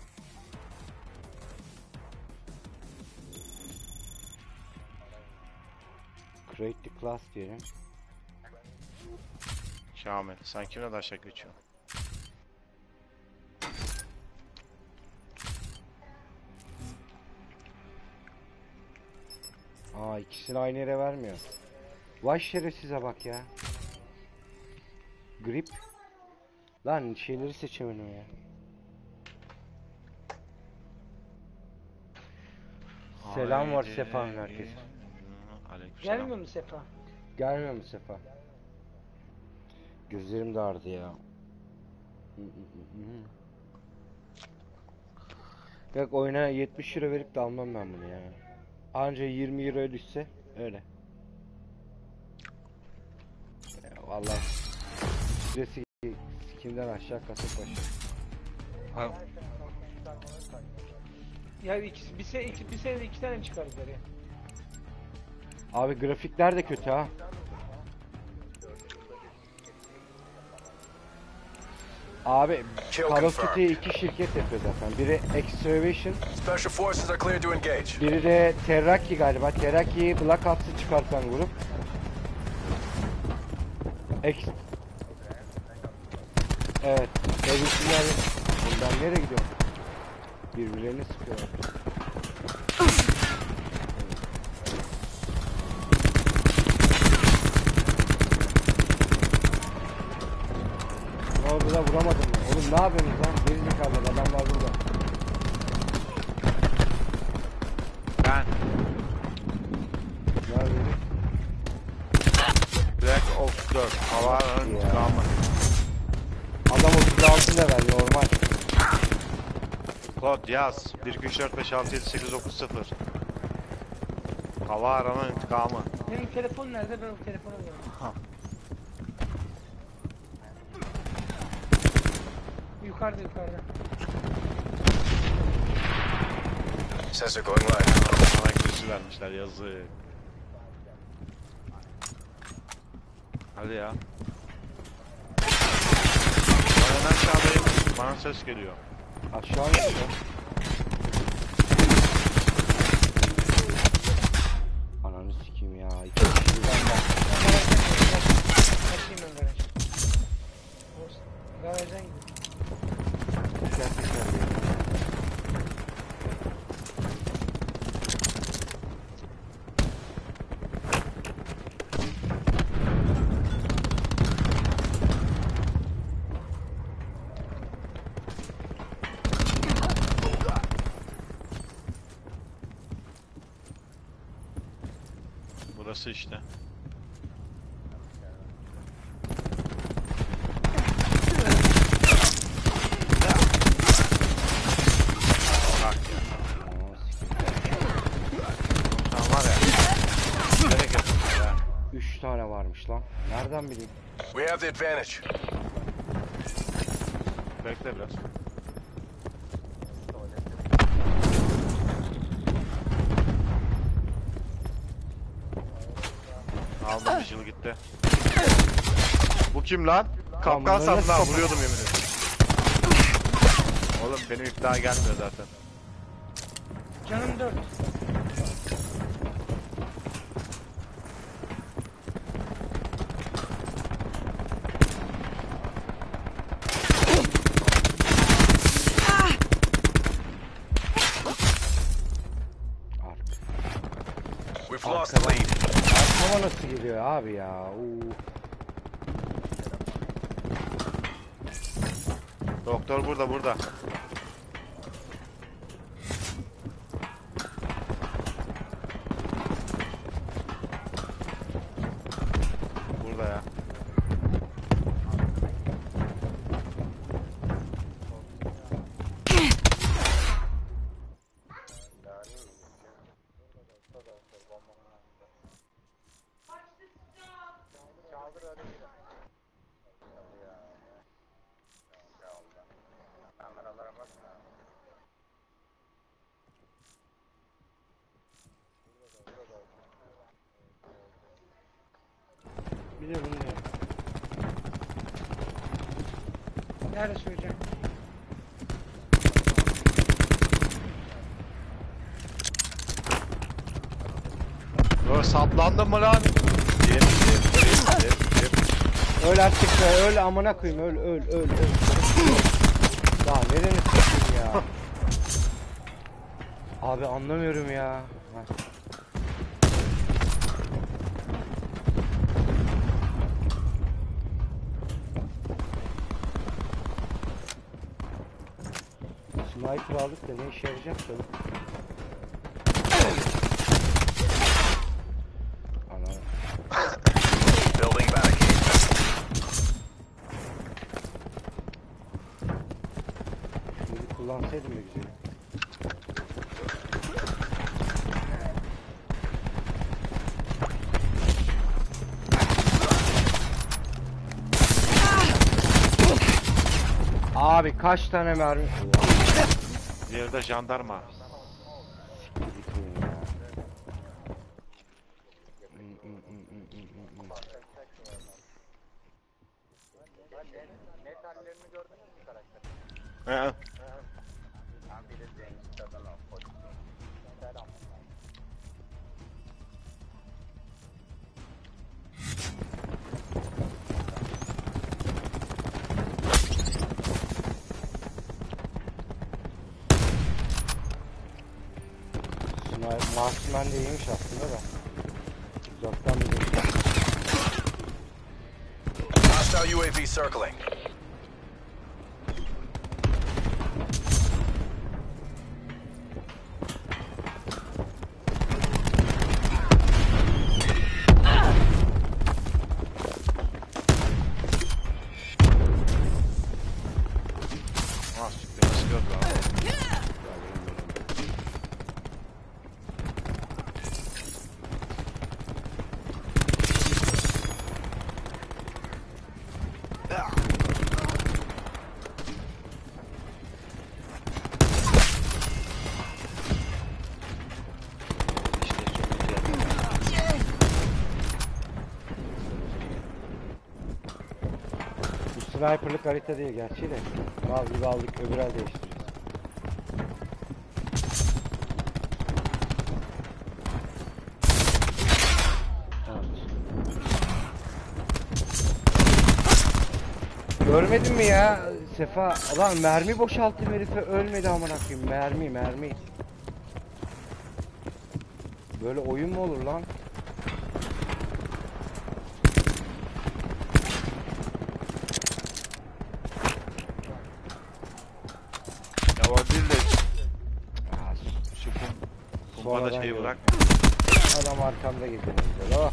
Create the class diyelim. Şamil sen kimle de aşağı geçiyorsun? Aa ikisini aynı yere vermiyor. Vay şerefsize bak ya. Grip. Lan şeyleri seçemedim ya. Selam var Sefa'nın herkese. Aleykümselam. Gelmiyor mu Sefa? Gelmiyor mu Sefa? Gözlerim de ağrıdı ya. Yok oyuna yetmiş euro verip de almam ben bunu ya. Anca yirmi euroya düşse öyle. Ya vallahi süresi kimden aşağı kasıp başa. Ha, Ya ikisi bir sene iki bir senede iki tane çıkarız ya. Abi grafikler de kötü ha. Abi Call of Duty iki şirket yapıyor zaten. Biri Extravision, Special forces are cleared to engage. biri de Terraki galiba. Terraki Black Ops'ı çıkartan grup. Ex Evet. Öbürsünler... Ben nereye gidiyorum? Birbirlerini sıkıyorlar. Ne oldu da vuramadım mı? Oğlum ne yapıyorsunuz lan? Gerizekalılar adamlar burada. Ben. Nerede? Black Ops dört. Havaların intikamı. Adam otuz altı level normal. Kod yaz. bir iki üç dört beş altı yedi sekiz dokuz sıfır. Hava aranın intikamı. Benim telefon nerede? Ben o telefona alıyorum. Ha. Yukarıda yukarıda. Sensor going live. Bana kürsü vermişler yazık. Hadi ya. Ben aşağıdayım. Bana ses geliyor. Aşağı iniyor. Ananı sikeyim ya. İki kişiden bak. Kaçayım ben garaja. Olsun. Garajdan gidiyorum. Güzel güzel ya. Burası işte. Bak ya. Tamam var ya. Nereye gidiyorsun ya? Üç tane varmış lan. Nereden bileyim? We have the advantage. Bekle biraz. Aldım bir yıl gitti. Bu kim lan? Kapkan bunları sandım nasıl ha, kapat- vuruyordum yemin ederim. Oğlum benim ip daha gelmiyor zaten. Canım dört. We've lost the lead. Arkama nasıl geliyor abi ya? Oo. Doktor burada burada. Burada ya. Bir de bunu ya. Nerede söyleyeceğim? Yo, saplandın mı lan? Dip dip dip dip dip. Öl artık be, öl amına koyayım, öl öl öl öl. Daha nereni satayım ya? Abi anlamıyorum ya. Heh. Sniper aldık da ne işe yarayacak canım? Ana. Building barricade. Şunu bir kullansaydım da güzel. Abi kaç tane mermi? Diğeri de jandarma. Ee. Marksman de iyiymiş aslında da. Uzaktan bir de. Hostile U A V circling. sniperlık harita değil gerçi de. Mal gibi aldık, öbür el değiştireceğiz. Görmedin mi ya Sefa? Lan mermi boşalttım herife, ölmedi amına koyayım. Mermi mermi. Böyle oyun mu olur lan? Ya o değil de Aa, şu kum, kumpada sonradan şeyi gördüm. bırak. Adam arkamda geziyor. Oh.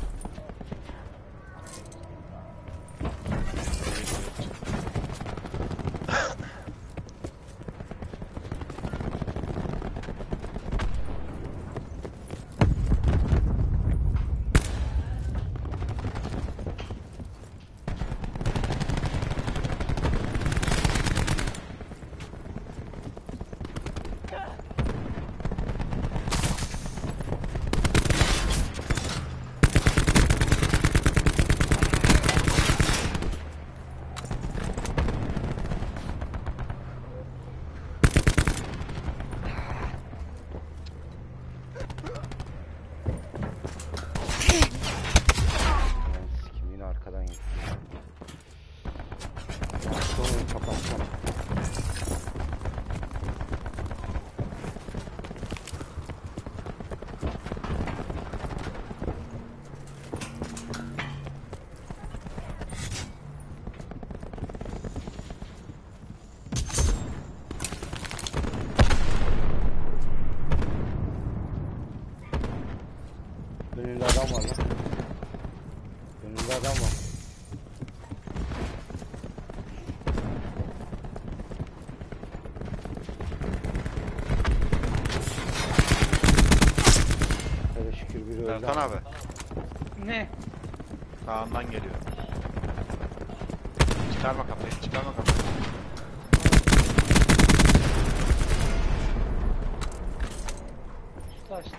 Sikim yine arkadan gitti. Sonra kapatacağım. Önünde adam var lan. Önünde adam var. Hele şükür biri öldü. Ertan abi. Ne? Sağından geliyor. Çıkarma kafayı, çıkarma kafayı. Usta açtı.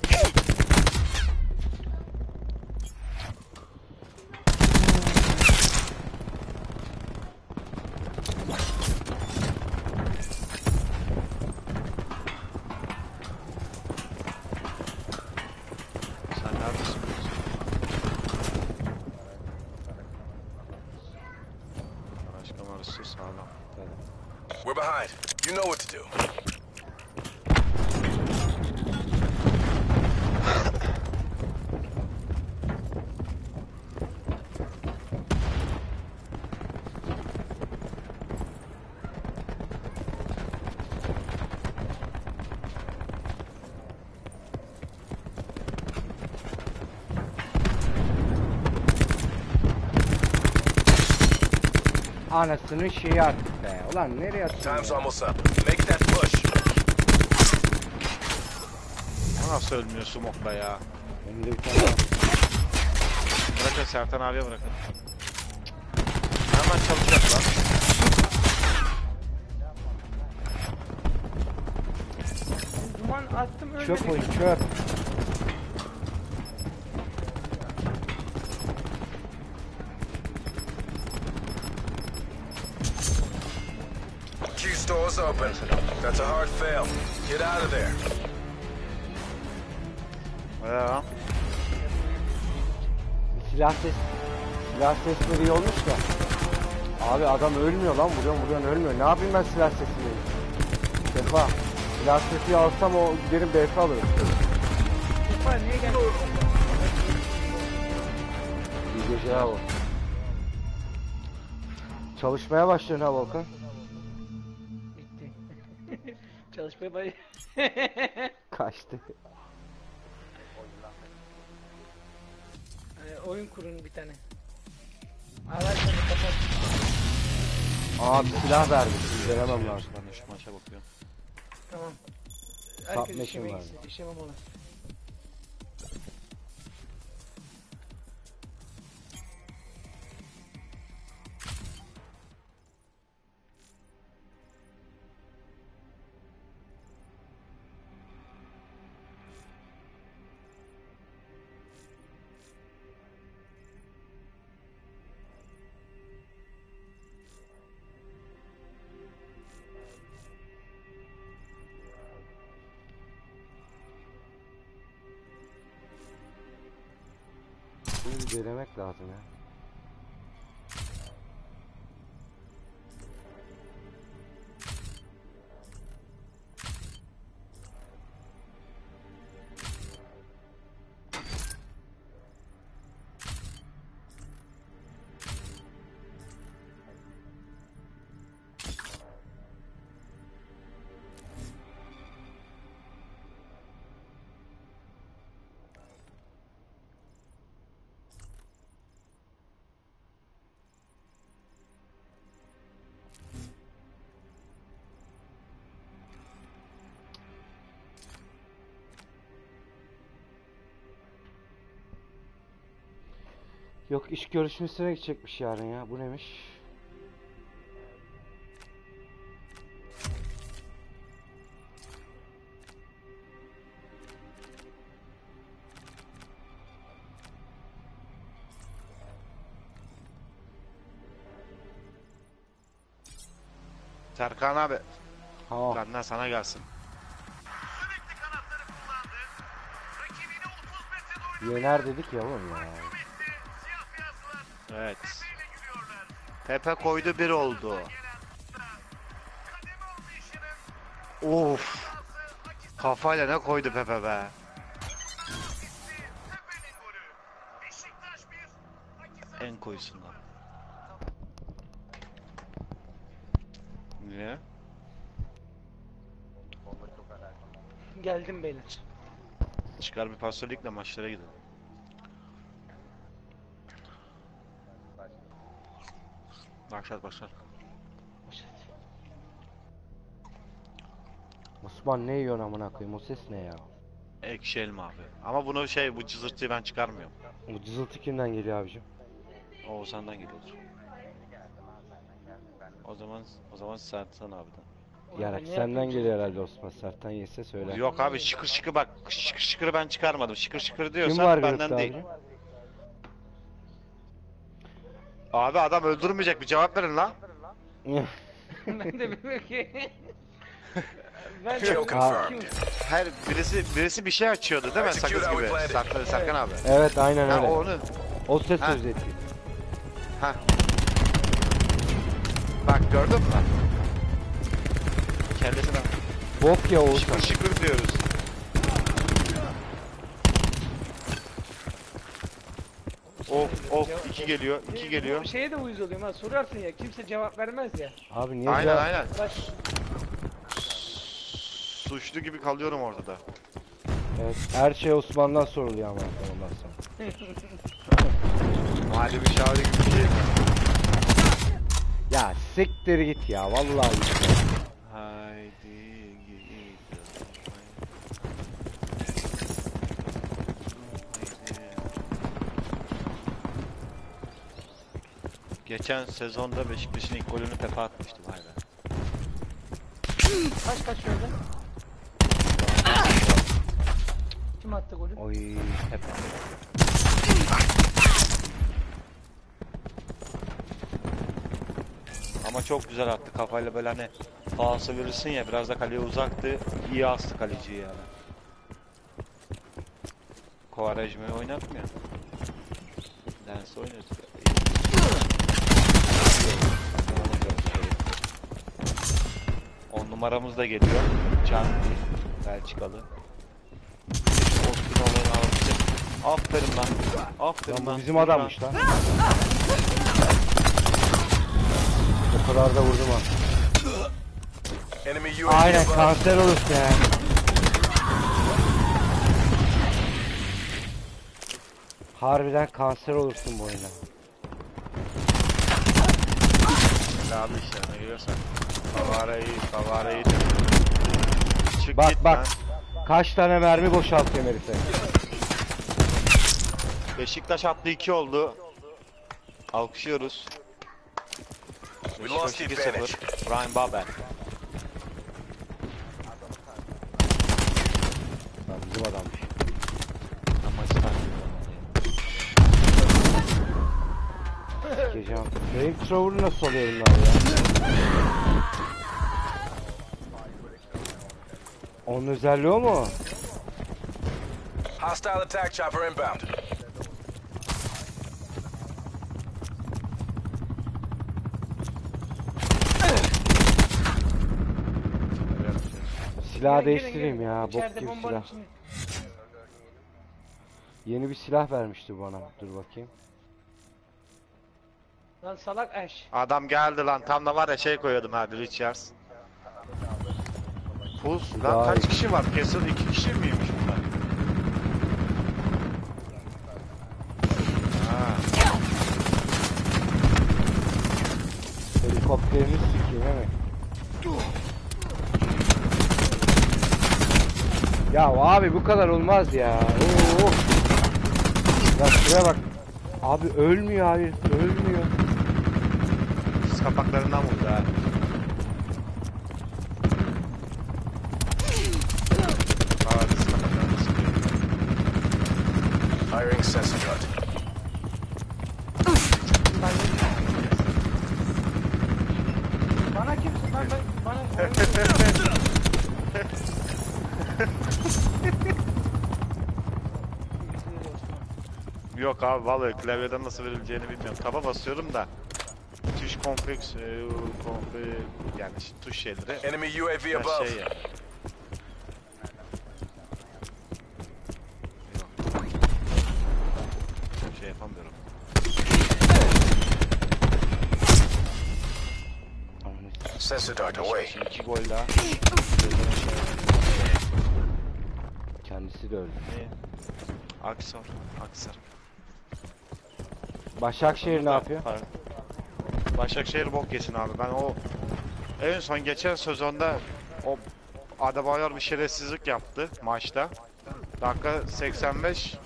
Sen neredesin? Araç kamerası sağlam. We're behind. You know what to do. Anasının şeyi artık be. Ulan nereye atıyorsun Time's ya? almost up. Make that push. O nasıl ölmüyor smoke be ya? Önünde bir tane var. Bırakın Sertan abiye bırakın. Hemen çalışacak lan. Duman attım ölmedi. Çöp oyun çöp. Q store's open. That's a hard fail. Get out of there. Ya. Silah ses. Silah sesleri iyi olmuş da. Abi adam ölmüyor lan. Vuruyorsun vuruyorsun ölmüyor. Ne yapayım ben silah sesini? Sefa. Silah sesi alsam o giderim B F alırım. Sefa niye geldin? İyi geceler abi. Çalışmaya başlıyorsun ha Volkan. Bitti. Çalışmaya bay. Kaçtı. Ee, oyun kurun bir tane. Araçları kapat. Abi silah verdi. Veremem lazım. Ben de şu maça bakıyorum. Tamam. Herkes Submission işeme var. gitsin. İşeme molası. denemek lazım ya. Yok, iş görüşmesine gidecekmiş yarın ya. Bu neymiş? Serkan abi. Ha. Benden sana gelsin. Yener dedik ya oğlum ya. Evet. Pepe koydu bir oldu. Of. Kafayla ne koydu Pepe be. En koyusundan. Niye? Geldim beyler. Çıkar bir pastörlükle maçlara gidelim. Başlat başlat. Osman ne yiyorsun amına koyayım? O ses ne ya? Ekşi elma abi. Ama bunu şey bu cızırtıyı ben çıkarmıyorum. Bu cızıltı kimden geliyor abicim? O Oğuzhan'dan geliyordur. O zaman o zaman Sertan abiden. Yarak ne senden yapayım geliyor herhalde Osman. Sertan yese söyle. Yok abi şıkır şıkır bak şıkır şıkırı ben çıkarmadım. Şıkır şıkır diyorsan Kim var benden grupta değil. abicim? Abi adam öldürmeyecek bir cevap verin lan. Ben de bilmiyorum ki. Ben Kill de confirmed. Her birisi birisi bir şey açıyordu değil mi? Execute Sakız how gibi. we planned. Serkan, Serkan abi. Evet aynen Ha öyle. onu. O ses Ha. özeti. Ha. Bak gördün mü? Kendisine Bok ya Oğuzhan. şıkır şıkır diyoruz. Of of iki geliyor, iki geliyor. Şeye de uyuz oluyorum ha, sorarsın ya, kimse cevap vermez ya. Abi niye Aynen cevap- aynen. Bak Suçlu gibi kalıyorum ortada. Evet, her şey Osman'dan soruluyor ama ondan sonra. Hadi bir şahane gibi bir şey. Ya siktir git ya vallahi. Haydi gidelim. Haydi. Geçen sezonda Beşiktaş'ın ilk golünü Pepe atmıştı vay be. kaç kaç şöyle. Kim attı golü? Oy hep. Ama çok güzel attı kafayla böyle hani falso verirsin ya biraz da kaleye uzaktı. İyi astı kaleciyi yani. Kovarejmeyi oynatmıyor. Lens oynatıyor. On numaramız da geliyor. Can Belçikalı. Aferin lan. Aferin Lan lan. bu bizim adammış lan. O kadar da vurdum ha. Enemy U A V Aynen above. kanser olursun ya. Harbiden kanser olursun bu oyuna. Abi işte ne geliyorsan. Favara iyi, Favara iyi. Çık Bak git bak. lan. Kaç tane mermi boşaltıyorum herife. Beşiktaş attı iki oldu. Alkışlıyoruz. We lost the Beşiktaş iki advantage. sıfır. Ryan Babel. Lan bizim adammış. Maçtan. Sikeceğim. Benim Trover'ı nasıl alıyorum lan ya? Onun özelliği o mu? Hostile attack chopper inbound. Silah Gelin, gelin, değiştireyim gelin. ya. Bok İçeride gibi bombanın silah. içinde. Yeni bir silah vermişti bana. Dur bakayım. Lan salak eş. Adam geldi lan. Tam da var ya şey koyuyordum hadi Richards. Pus. Lan Daha kaç iyi. kişi var? Kesin iki kişi miymiş bunlar? Ha. Helikopterini sikeyim hemen. Ya abi bu kadar olmaz ya. Oo. Ya şuraya bak. Abi ölmüyor abi. Ölmüyor. Siz kapaklarından vurdu ha. Aa, siz kapaklarından sıkıyor. Firing sensor cut. Bana kimsin? Ben, ben, bana... Yok abi vallahi klavyeden nasıl verileceğini bilmiyorum. Taba basıyorum da tuş config, e, config yani işte tuş şeyleri. Enemy U A V Ya above. şey ya. Yok. Şey yapamıyorum. Sensor dart away. Şimdi iki gol daha. Kendisi de öldü. Aksar, Aksar. Başakşehir ne yapıyor? Hayır. Başakşehir bok yesin abi. Ben o en son geçen sezonda o Adebayor bir şerefsizlik yaptı maçta. Dakika seksen beş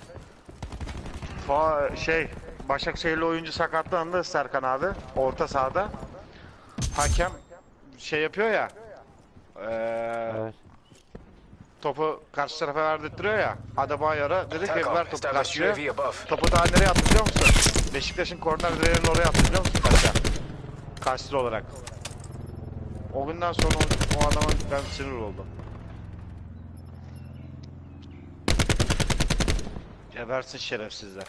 fa şey Başakşehirli oyuncu sakatlandı Serkan abi orta sahada. Hakem şey yapıyor ya. Eee Evet. Topu karşı tarafa verdirtiyor ya. Adebayor'a dedi ki Tack ver off. topu Establish U A karşıya. V above. Topu daha nereye attı biliyor musun? Beşiktaş'ın korner direğinin oraya attı biliyor musun karşıya? Karşılı olarak. O günden sonra o, o adama ben sinir oldum. Gebersin şerefsizler.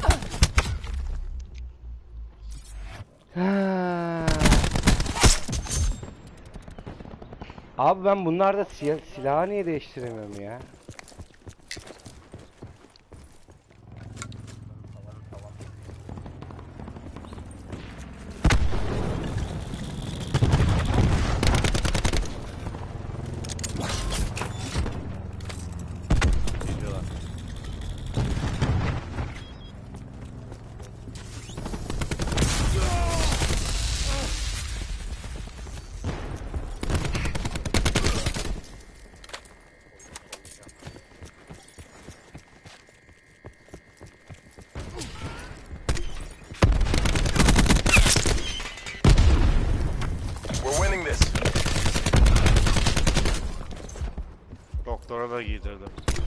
Ha. Abi ben bunlarda sil silahı niye değiştiremiyorum ya? Geliyorlar. We're winning this. Doktora da giydirdim.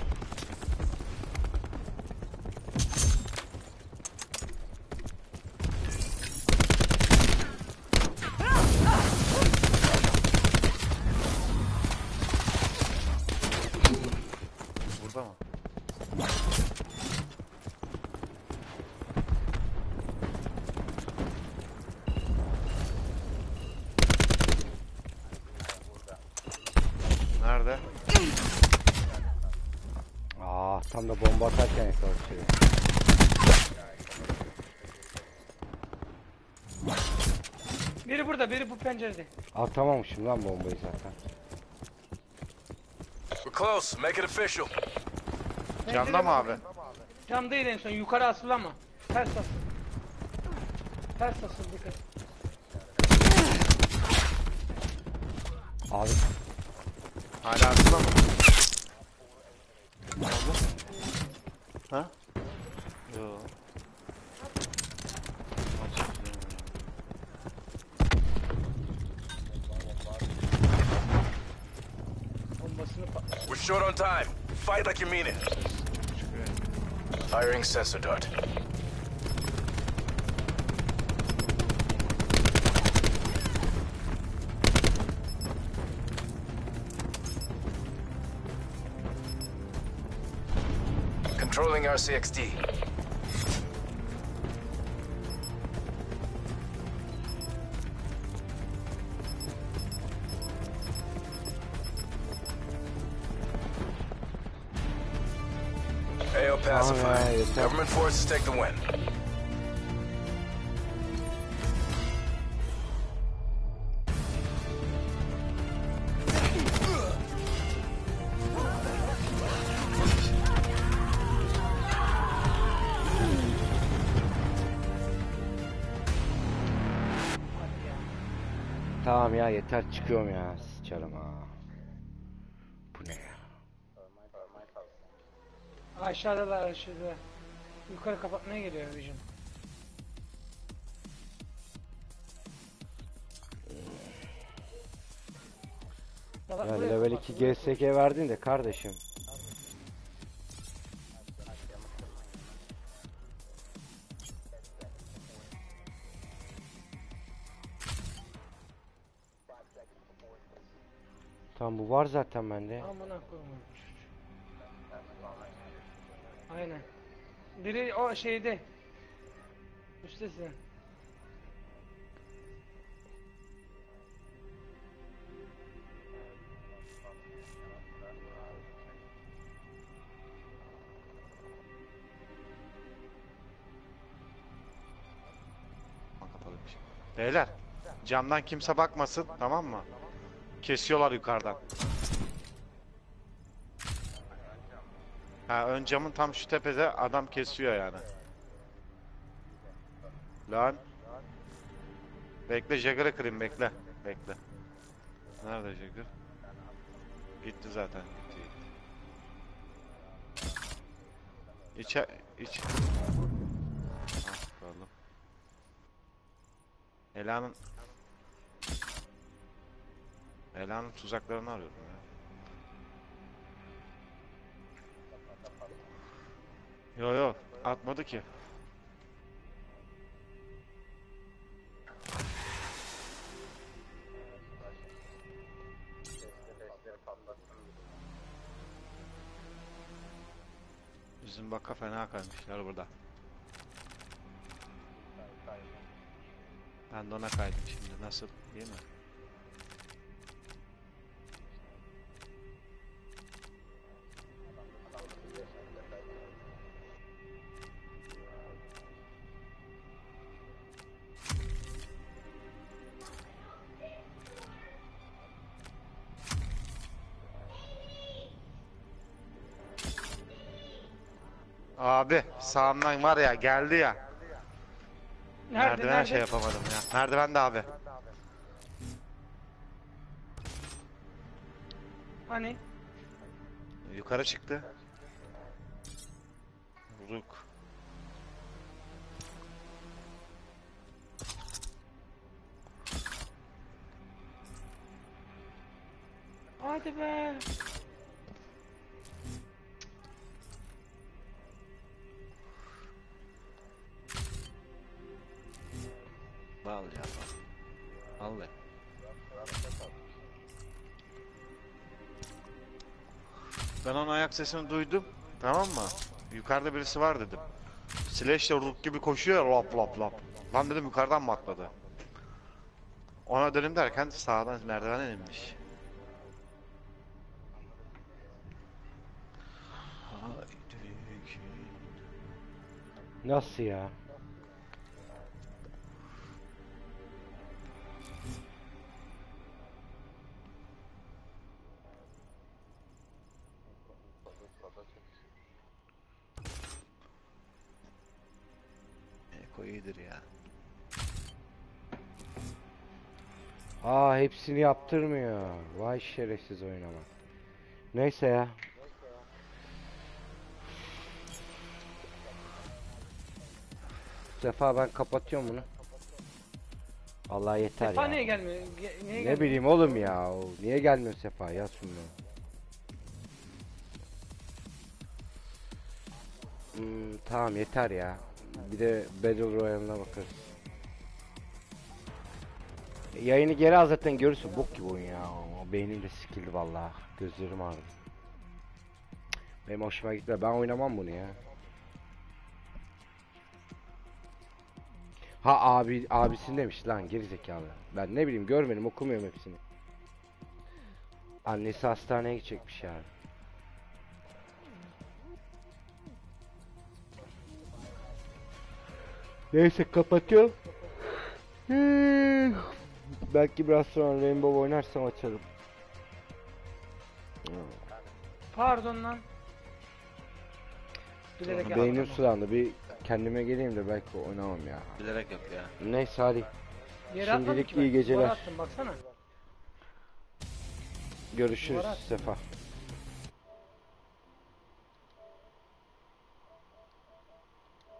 Burada mı? Nerede? Aa tam da bomba atarken yakaladı şeyi. Biri burada, biri bu pencerede. Atamamışım lan bombayı zaten. We're close. Make it official. Camda mı abi? Cam değil en son, yukarı asıl ama. Ters asıl. Ters asıl dikkat. Abi Hala aslında mı? Ne oldu? Ha? Yo. Bombasını patlat. We're short on time. Fight like you mean it. Firing sensor dart. Controlling R C X D. pacified. Government forces take the win. Tamam ya yeter çıkıyorum ya sıçarım ha. Bu ne ya? Aşağıdalar aşağıda. Yukarı kapatmaya geliyor Vision. Ya level iki G S G verdin de kardeşim. Tamam bu var zaten bende. Amına koyayım. Aynen. Biri o şeyde. Üstesin. Kapalıymış. Beyler, camdan kimse bakmasın, tamam mı? Kesiyorlar yukarıdan. Ha, ön camın tam şu tepede adam kesiyor yani. Lan. Bekle, Jagger'ı kırayım, bekle. Bekle. Nerede Jagger? Gitti zaten. Gitti, gitti. İçe... iç. Ah, pardon. Ela'nın... Ela'nın tuzaklarını arıyorum ya. Yo yo, atmadı ki. Bizim baka fena kaymışlar burada. Ben de ona kaydım şimdi. Nasıl? Değil mi? Abi sağımdan var ya geldi ya. Nerede, Merdiven nerede? şey yapamadım ya. Merdiven de abi. Hani? Yukarı çıktı. Vuruk. Hadi be. Al ya. Al ya. Ben onun ayak sesini duydum. Tamam mı? Yukarıda birisi var dedim. Slash'le Rook gibi koşuyor ya, lap lap lap. Lan dedim yukarıdan mı atladı? Ona dönüm derken sağdan merdivenden inmiş. Nasıl ya? Eko iyidir ya. Aa hepsini yaptırmıyor. Vay şerefsiz oynama. Neyse ya. Sefa ben kapatıyorum bunu. Allah yeter Sefa ya. niye gelmiyor? Ge- niye Ne gelmiyor? bileyim oğlum ya. o Niye gelmiyor Sefa ya şunu. Hmm, tamam yeter ya. Bir de Battle Royale'ına bakarız. Yayını geri al zaten görürsün. Bok gibi oyun ya. O beynim de sikildi vallahi. Gözlerim ağrıdı. Benim hoşuma gitme. Ben oynamam bunu ya. Ha abi abisin demiş lan gerizekalı. Ben ne bileyim görmedim okumuyorum hepsini. Annesi hastaneye gidecekmiş yani. Neyse kapatıyorum. Belki biraz sonra Rainbow oynarsam açarım. Pardon lan. Bilerek Beynim yaptım. sulandı. Bir kendime geleyim de belki oynamam ya. Bilerek yok ya. Neyse hadi. Yere atmadım Şimdilik ki ben. iyi geceler. Duvara attım, baksana. Görüşürüz Duvara attım. Sefa.